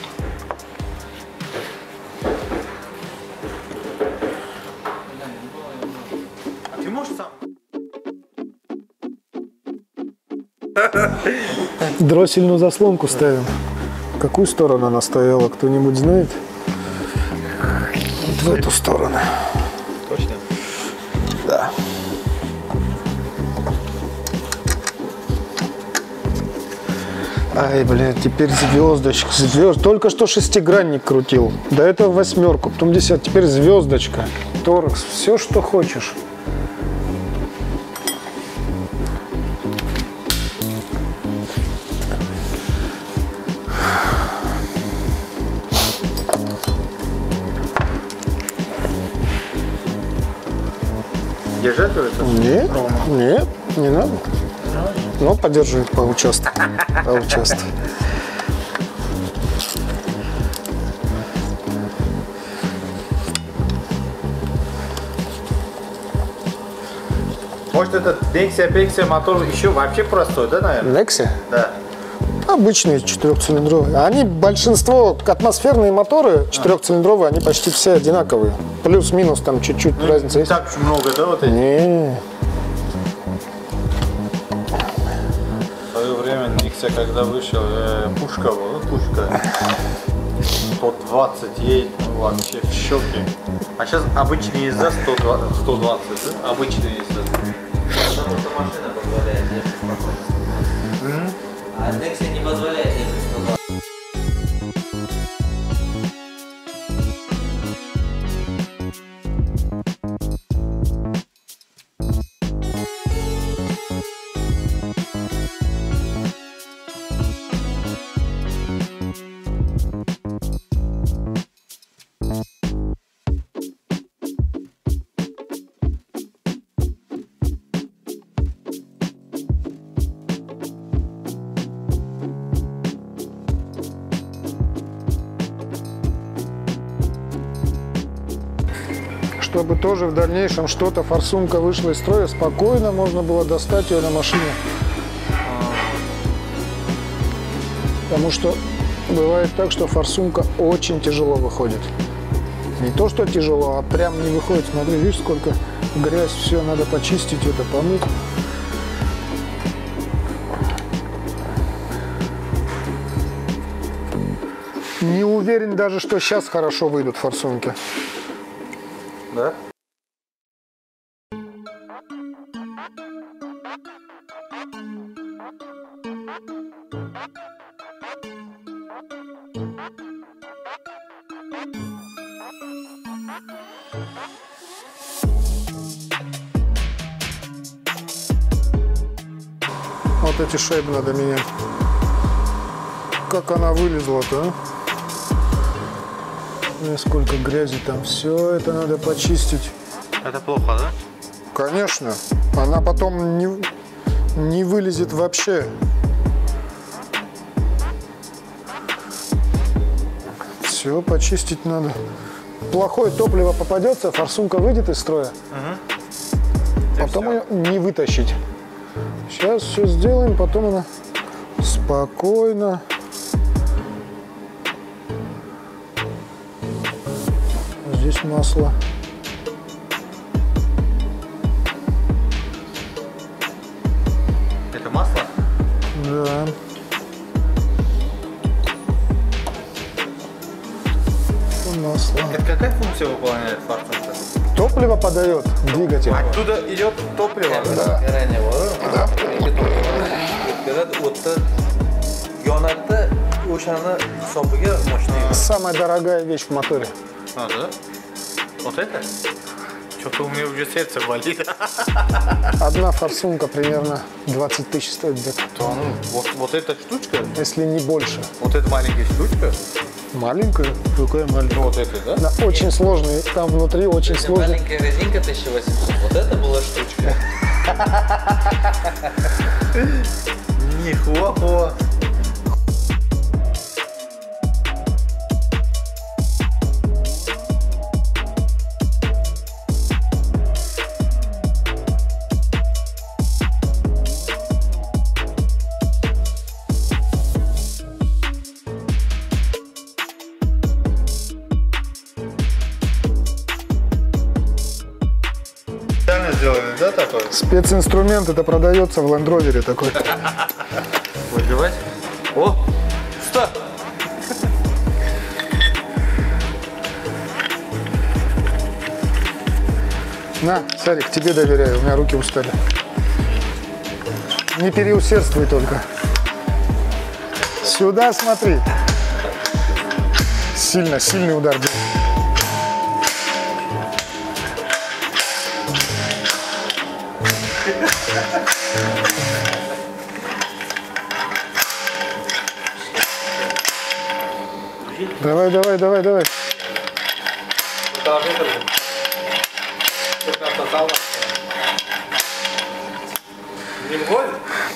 А ты можешь сам? Дроссельную заслонку ставим. В какую сторону она стояла, кто-нибудь знает? Вот в эту сторону. Точно? Да. Ай, блин, теперь звездочка. Звезд... Только что шестигранник крутил. До этого восьмерку, потом десять. Теперь звездочка. Торкс. Все, что хочешь. Держать это? Нет, нет, не надо. Ну, подержи по участку. По участку. Может, этот Nexia Pexia мотор еще вообще простой, да, наверное? Nexia? Да. Обычные четырехцилиндровые. Они, большинство, атмосферные моторы четырехцилиндровые, они почти все одинаковые. Плюс-минус там чуть-чуть Ну, разница не есть. так уж много, да, вот эти? Не. В свое время Nexia, когда вышел, э, пушка была, пушка. сто двадцать едет, ну, вообще в шоке. А сейчас обычный езда сто двадцать, сто двадцать, да? Обычный езда. Потому что машина позволяет ехать спокойно. А Nexia не позволяет ехать сто двадцать. Чтобы тоже в дальнейшем что-то, форсунка вышла из строя, спокойно можно было достать ее на машине. Потому что бывает так, что форсунка очень тяжело выходит. Не то, что тяжело, а прям не выходит. Смотри, видишь, сколько грязь, все надо почистить, это помыть. Не уверен даже, что сейчас хорошо выйдут форсунки. Да? Вот эти шайбы надо менять. Как она вылезла-то, а? И сколько грязи там. Все это надо почистить. Это плохо, да? Конечно. Она потом не, не вылезет вообще. Все почистить надо. Плохое топливо попадется, форсунка выйдет из строя. Угу. Потом ее не вытащить. Сейчас все сделаем, потом она спокойно. Здесь масло. Это масло? Да. Масло. Это какая функция выполняет форсунка? Топливо подает двигатель. Оттуда идет топливо? Да. Да. Yonatda o'shani hisobiga mashina. Самая дорогая вещь в моторе. А, да? Вот это? Что-то у меня уже сердце болит. Одна форсунка примерно двадцать тысяч стоит где-то. То, ну, вот, вот эта штучка, Если не больше. вот эта маленькая штучка, Маленькая, такая маленькая. Вот это, да? Да, очень сложный, там внутри очень Это сложный. маленькая резинка тысяча восемьсот. Вот это была штучка. Нихуа-хуа. Сделали, да, такой? Специнструмент, это продается в Land Rover такой. Выливать. О, стоп! На, Сарик, тебе доверяю, у меня руки устали. Не переусердствуй только. Сюда смотри. Сильно, сильный удар был. Давай, давай, давай, давай. Не выходит?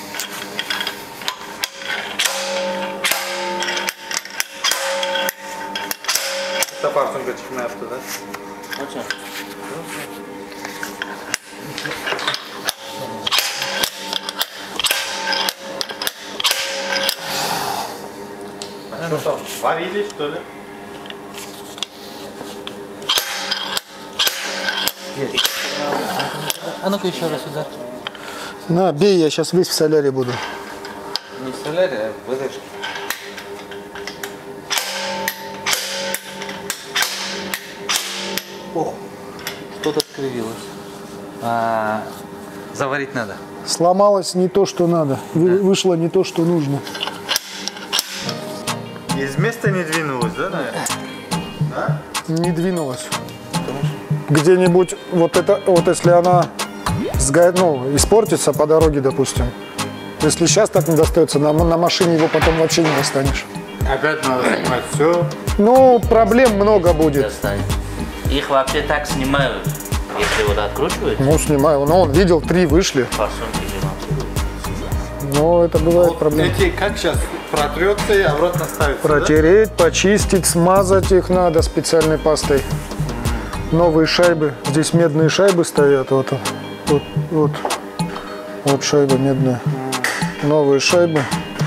Сапарсынга çıkmayaptı da. Açın. Что там, варили, что ли? А ну-ка еще раз сюда. На, бей, я сейчас весь в соляре буду. Не в соляре, а в выдержке. Ох, что-то скривилось. А, заварить надо. Сломалось не то, что надо. Вы- Вышло не то, что нужно. Из места не двинулась, да, наверное? Да? Не двинулось. Где-нибудь вот это, вот если она сга- ну, испортится по дороге, допустим. Если сейчас так не достается, на, на машине его потом вообще не достанешь. Опять надо снимать все. Ну, проблем много будет. Достань. Их вообще так снимают, если вот откручивают, Ну, снимаю. Ну, он видел, три вышли. форсунки демонтируют. Но это бывает проблема. Эти как сейчас протрется и обратно ставится, Протереть, почистить, смазать их надо специальной пастой. Новые шайбы. Здесь медные шайбы стоят. Вот, вот, вот, вот шайба медная. Новые шайбы.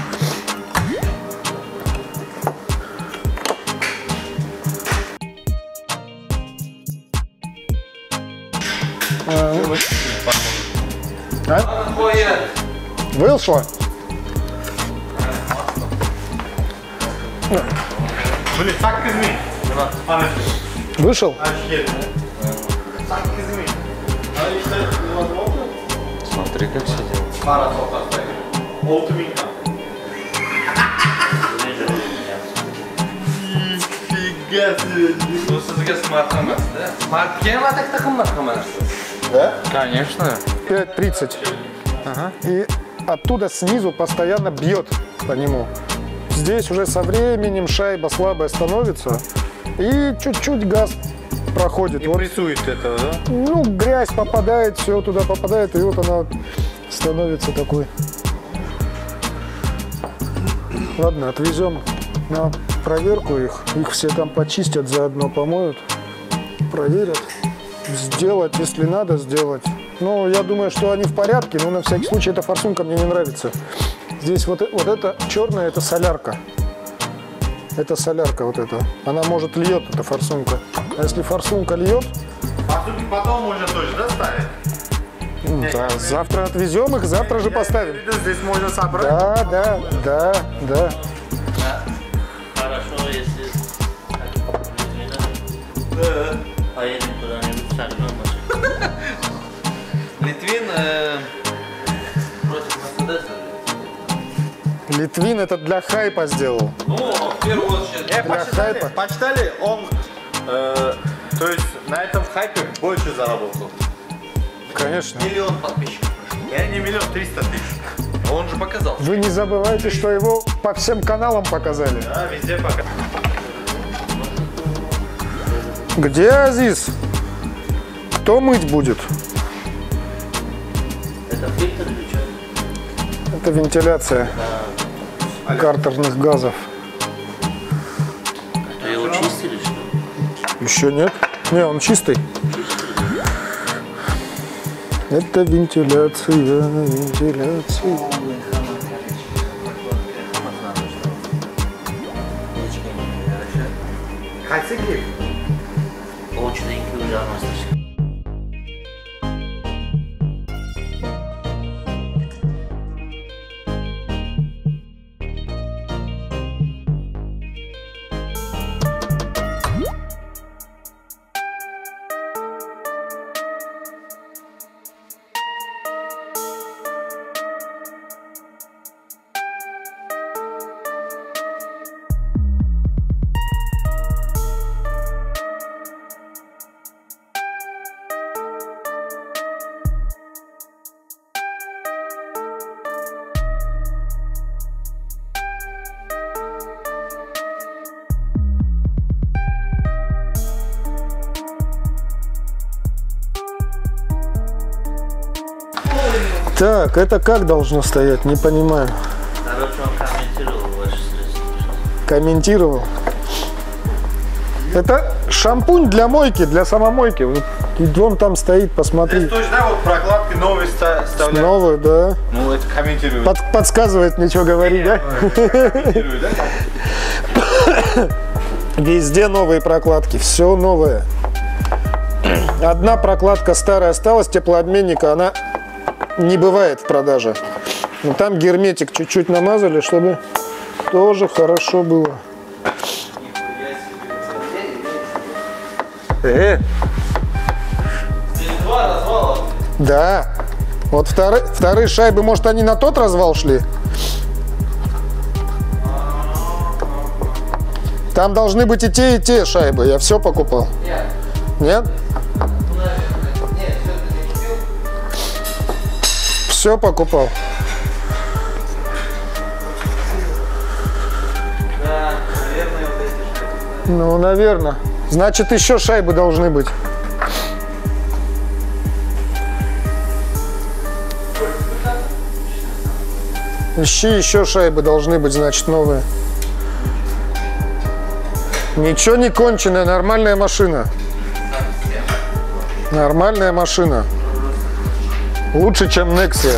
А? Вышло? да? Блин, так изми. Вышел? Так изми. А если невозможно? Смотри, как все делают. Пара сот оставили. Олтминка. Нифига себе. Bu sizga smart emas-da. Smart kelma takda qimmat qilmaysiz. Да? Конечно. пять тридцать. И оттуда снизу постоянно бьет по нему. Здесь уже со временем шайба слабая становится. И чуть-чуть газ проходит. Не Вот, прессует этого, да? ну, грязь попадает, все туда попадает, и вот она становится такой. Ладно, отвезем на проверку их. Их все там почистят, заодно помоют, проверят. Сделать, если надо, сделать. Ну, я думаю, что они в порядке, но на всякий случай эта форсунка мне не нравится. Здесь вот, вот это черная, это солярка. Это солярка вот эта. Она может льет, эта форсунка. А если форсунка льет, Форсунки потом можно тоже, да, ставить? ну, да, завтра отвезем их, завтра же поставим. Здесь можно собрать. Да, да, да, да. Хорошо, если Да. поедем куда-нибудь с огнем. Литвин э, Против Мерседеса. Литвин это для хайпа сделал. ну, в первую очередь. Э, Для посчитали, хайпа. посчитали, он, э, то есть на этом хайпе больше заработал. Конечно. Миллион подписчиков. Я не миллион, триста тысяч. Он же показал. Вы не забывайте, что его по всем каналам показали. Да, везде пока. Где Азиз? Кто мыть будет? Это фильтр или что? Это вентиляция картерных газов. Это его чистили, что ли? Еще нет? Не, он чистый. Это вентиляция, вентиляция. Qaysi klip? Ovchidan ikki almashtirishgan. Так, это как должно стоять? Не понимаю. Короче, он комментировал ваши средства. Комментировал. Это шампунь для мойки, для самомойки. Вот, и вон там стоит, посмотри. Точно, вот прокладки новые вставляют. Новый, да. Ну, это комментирует. Под, подсказывает, ничего говорить, да? Комментирует, да? Везде новые прокладки, все новое. Одна прокладка старая осталась, теплообменника, она не бывает в продаже. Но там герметик чуть-чуть намазали, чтобы тоже хорошо было. Э. Два развала. Да. Вот вторые, вторые шайбы, может, они на тот развал шли? Там должны быть и те, и те шайбы. Я все покупал. Нет. Нет? Нет, все это не купил. Все покупал. Да, наверное, вот эти шайбы. Ну, наверное. Значит, еще шайбы должны быть. Ищи, еще шайбы должны быть, значит, новые. Ничего не конченая, нормальная машина. Нормальная машина. Лучше, чем Nexia.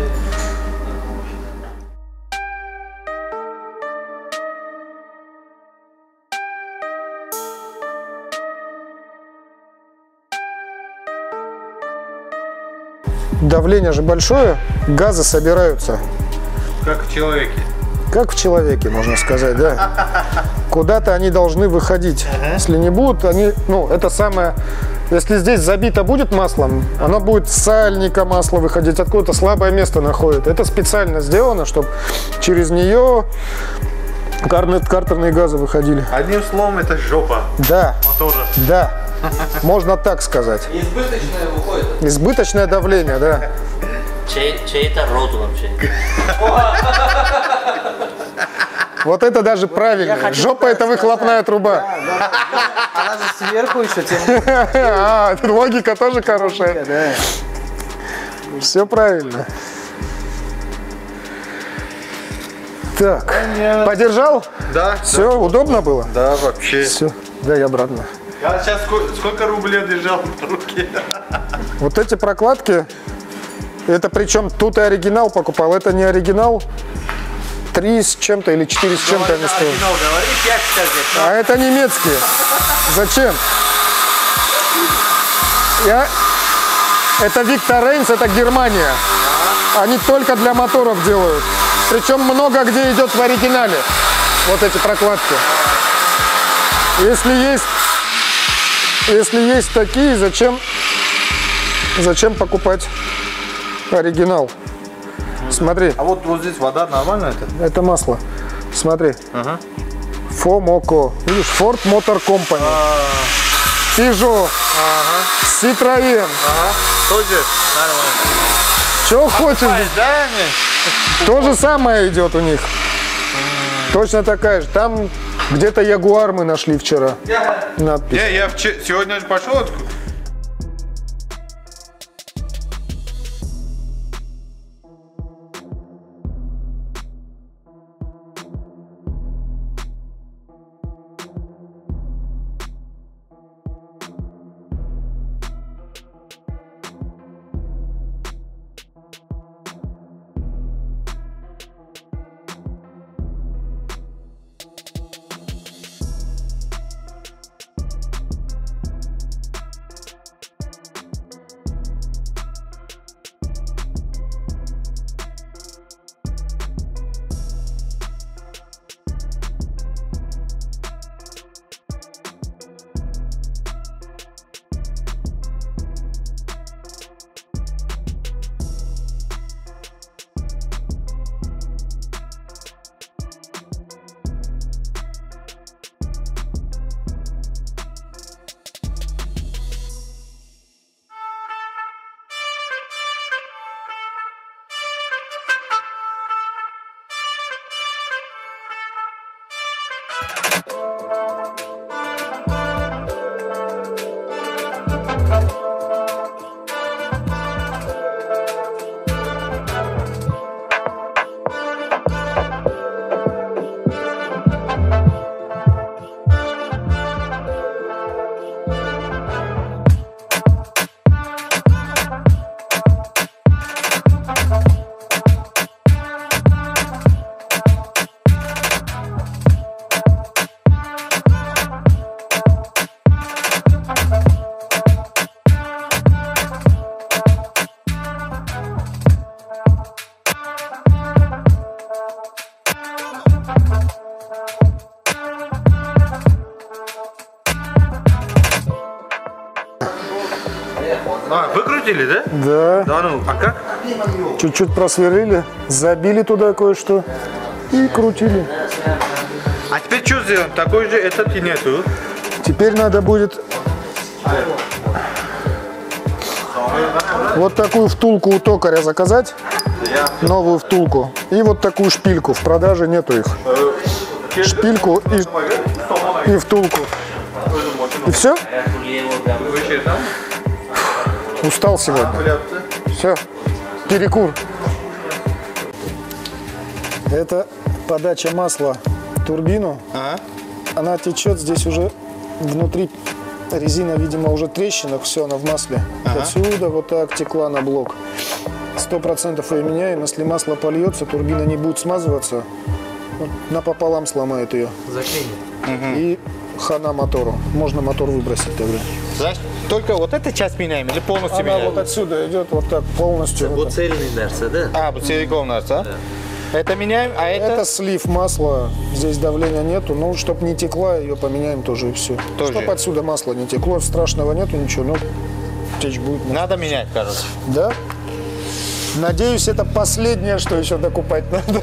Давление же большое, газы собираются. Как в человеке. Как в человеке, можно сказать, да. Куда-то они должны выходить. Если не будут, они, ну, это самое, если здесь забито будет маслом, оно будет с сальника масло выходить, откуда-то слабое место находит. Это специально сделано, чтобы через нее картерные газы выходили. Одним словом, это жопа Да, мотора. да, можно так сказать. Избыточное выходит. Избыточное давление, да. Чей, чей это род вообще? Вот это даже правильно. Жопа – это выхлопная труба. Она же сверху еще тем. А, логика тоже хорошая. Да. Все правильно. Так, подержал? Да. Все, удобно было? Да, вообще. Все, дай обратно. Я сейчас сколько, сколько рублей держал в руке? Вот эти прокладки, это причем тут и оригинал покупал, это не оригинал. Три с чем-то или четыре с чем-то они стоят. Говоришь, я сейчас А это немецкие. Зачем? Я... Это Виктор Рейнс, это Германия. Они только для моторов делают. Причем много где идет в оригинале. Вот эти прокладки. Если есть, если есть такие, зачем, зачем покупать оригинал? Смотри. А вот, вот здесь вода нормальная это? Это масло. Смотри. Ага. Фомоко. Видишь, Ford Motor Company. Peugeot. Ага. Citroën. Ага. Тоже нормально. Что хочешь? Да, То же самое идет у них. Точно такая же. Там где-то Ягуар мы нашли вчера. Надпись. Я, я вчера, сегодня же пошел. А, выкрутили, да? Да. Да ну, а как? Чуть-чуть просверлили, забили туда кое-что и крутили. А теперь что сделаем? Такой же этот и нету. Теперь надо будет вот такую втулку у токаря заказать, новую втулку, и вот такую шпильку. В продаже нету их. Шпильку и, и втулку. И все? Устал сегодня. Все. Перекур. Это подача масла в турбину. Ага. Она течет здесь уже внутри. Резина, видимо, уже трещина. Все, она в масле. Ага. Отсюда вот так текла на блок. Сто процентов ее меняем. Если масло польется, турбина не будет смазываться. Вот напополам сломает ее. Заклинит. И хана мотору. Можно мотор выбросить тогда. Значит, только вот эту часть меняем или полностью Она меняем? вот отсюда идет вот так полностью. Bu цельный нәрсе, да? А, вот целиком нарца. Это меняем, а это? Это слив масла. Здесь давления нету. Ну, чтобы не текла, ее поменяем тоже и все. Тоже. Чтобы отсюда масло не текло. Страшного нету ничего, но течь будет. Надо менять, короче. Да? Надеюсь, это последнее, что еще докупать надо.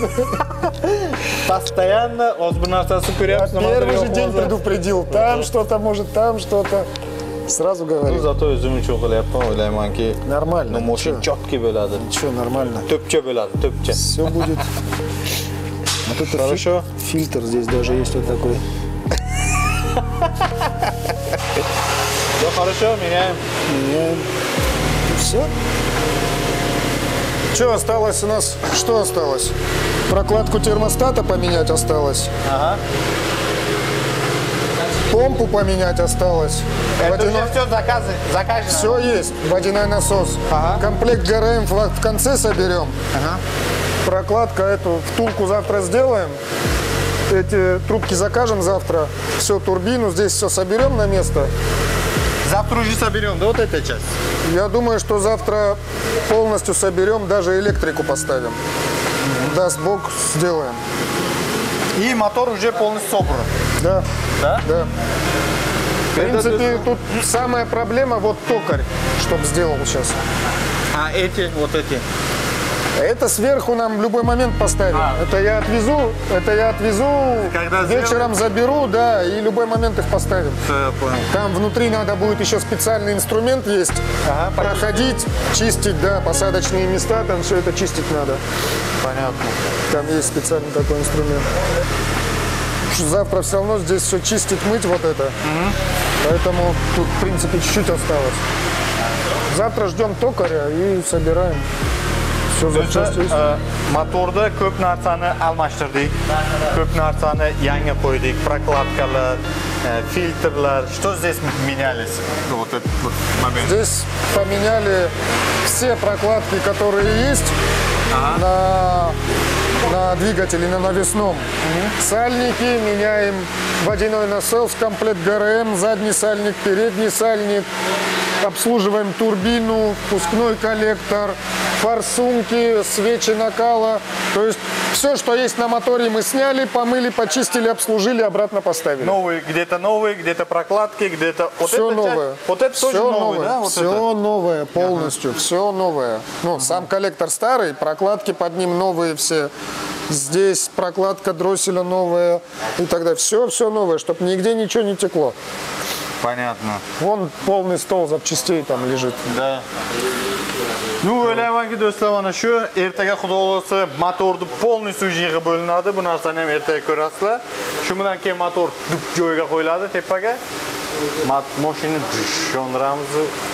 Постоянно озбунартасы курят. Первый же день предупредил. Там что-то, может, там что-то. Сразу Ну, говорю. зато o'zim uchun qilyapman, o'ylaymanki. Нормально. Ну, moshin Ничего, chotki bo'ladi. Ничего, нормально. To'pcha bo'ladi, to'pcha. Все будет. Вот это Хорошо. фи- фильтр здесь даже есть вот такой. Ну, хорошо, меняем. Меняем. И все. Что осталось у нас? Что осталось? Прокладку термостата поменять осталось. Ага. Помпу поменять осталось. Это Водяной- уже все заказы, заказано. Все есть. Водяной насос. Ага. Комплект ГРМ в в конце соберем. Ага. Прокладка эту втулку завтра сделаем. Эти трубки закажем завтра. Все, турбину здесь все соберем на место. Завтра уже соберем, да, вот эта часть? Я думаю, что завтра полностью соберем, даже электрику поставим. Даст Бог, сделаем. И мотор уже полностью собран. Да. Да? Да. В принципе, тут самая проблема вот токарь, чтоб сделал сейчас. А эти, вот эти? Это сверху нам в любой момент поставим. А. Это я отвезу, это я отвезу, Когда вечером заберу, да, и любой момент их поставим. Всё, я понял. Там внутри надо будет еще специальный инструмент есть. Ага, проходить, чистить, да, посадочные места, там все это чистить надо. Понятно. Там есть специальный такой инструмент. Завтра все равно здесь все чистить, мыть вот это. Угу. Поэтому тут, в принципе, чуть-чуть осталось. Завтра ждем токаря и собираем. Все запчасти. Bizda motorda ko'p narsani almashtirdik. Ko'p narsani yangi qo'ydik. Prokladkalar, filtrlar. Что здесь менялись? Вот этот вот момент. Здесь поменяли все прокладки, которые есть на, на двигателе, на навесном. Сальники меняем. Водяной насос, комплект ГРМ, задний сальник, передний сальник. Обслуживаем турбину, впускной коллектор, форсунки, свечи накала. То есть все, что есть на моторе, мы сняли, помыли, почистили, обслужили, обратно поставили. Новые, где-то новые, где-то прокладки, где-то... Вот все это новое. Часть, вот это все тоже новый, новое. да? Вот все это? новое полностью, ага. Все новое. Ну, ага. Сам коллектор старый, прокладки под ним новые все. Здесь прокладка дросселя новая и так далее. Все, все новое, чтобы нигде ничего не текло. Понятно. Вон полный стол запчастей там лежит. Да. Ну, o'ylaymanki do'stlar, mana shu ertaga xudo xolasa motorni полностью yig'ib bo'linadi. Bu narsani ham ertaga ko'rasizlar. Shu bilan keyin motor dub joyiga qo'yiladi tepaga. Mashinani yondiramiz,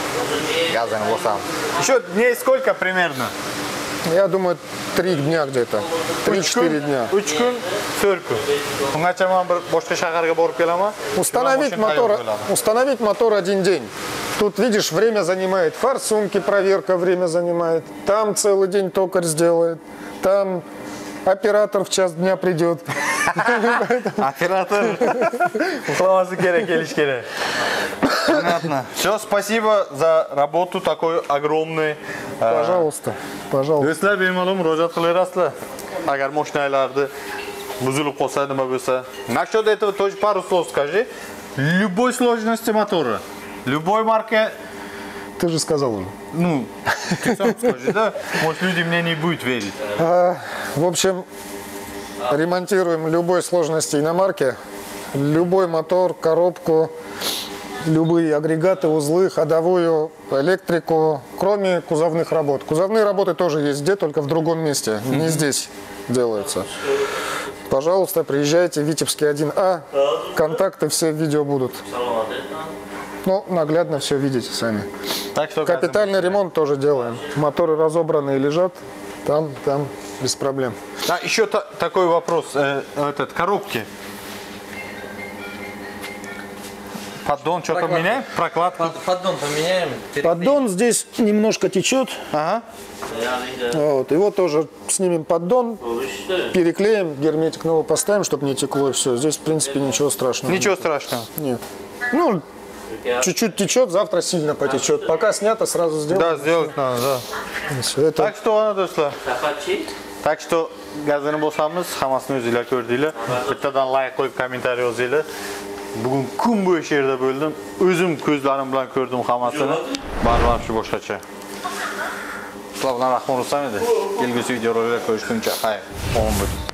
gazini bosamiz. Еще дней сколько примерно? Я думаю, три дня где-то. три-четыре дня. uch kun, to'rt kun. Ungacha men bir boshqa shaharga borib kelaman. Установить мотор, установить мотор один день. Тут, видишь, время занимает. Форсунки, проверка время занимает. Там целый день токарь сделает. Там оператор в час дня придет. Оператор. Уxlaması kerak, kelish kerak. Понятно. Все, спасибо за работу такой огромный. Пожалуйста, пожалуйста. Do'stlar, bemalol murojaat qilaverasizlar. Agar mashinalarni buzilib qolsa, nima bo'lsa. Насчет этого тоже пару слов скажи. Любой сложности мотора, любой марки. Ты же сказал уже. Ну, ты сам скажи, да? Может, люди мне не будут верить. А, в общем, ремонтируем любой сложности иномарки. Любой мотор, коробку, любые агрегаты, узлы, ходовую, электрику, кроме кузовных работ. Кузовные работы тоже есть где, только в другом месте, не здесь делаются. Пожалуйста, приезжайте, Витебский один А, контакты все в видео будут. Ну, наглядно все видите сами. Так что капитальный ремонт тоже делаем. Моторы разобранные лежат, там, там, без проблем. Да, еще та такой вопрос, э, этот, коробки. Поддон что-то меняем? Прокладку? Под, поддон поменяем. Поддон здесь немножко течет. Ага. Вот, его тоже снимем поддон, переклеим, герметик новый поставим, чтобы не текло, и все. Здесь, в принципе, ничего страшного. Ничего страшного. Нет. Ну, чуть-чуть течет, завтра сильно потечет. Пока снято, сразу сделаем. Да, сделать надо, да. Все, это... Так что, ana do'stlar. Так что, gazini bosamiz, hammasini o'zinglar ko'rdinglar. Bittadan like qo'yib, kommentariy yozinglar. Bugun kun bo'yi shu yerda bo'ldim. O'zim ko'zlarim bilan ko'rdim hammasini. Baribir shu boshqacha. Sizlar bilan Rahmon Rustam edi. Kelgusi videolarda ko'rishguncha xayr. Omon bo'ling.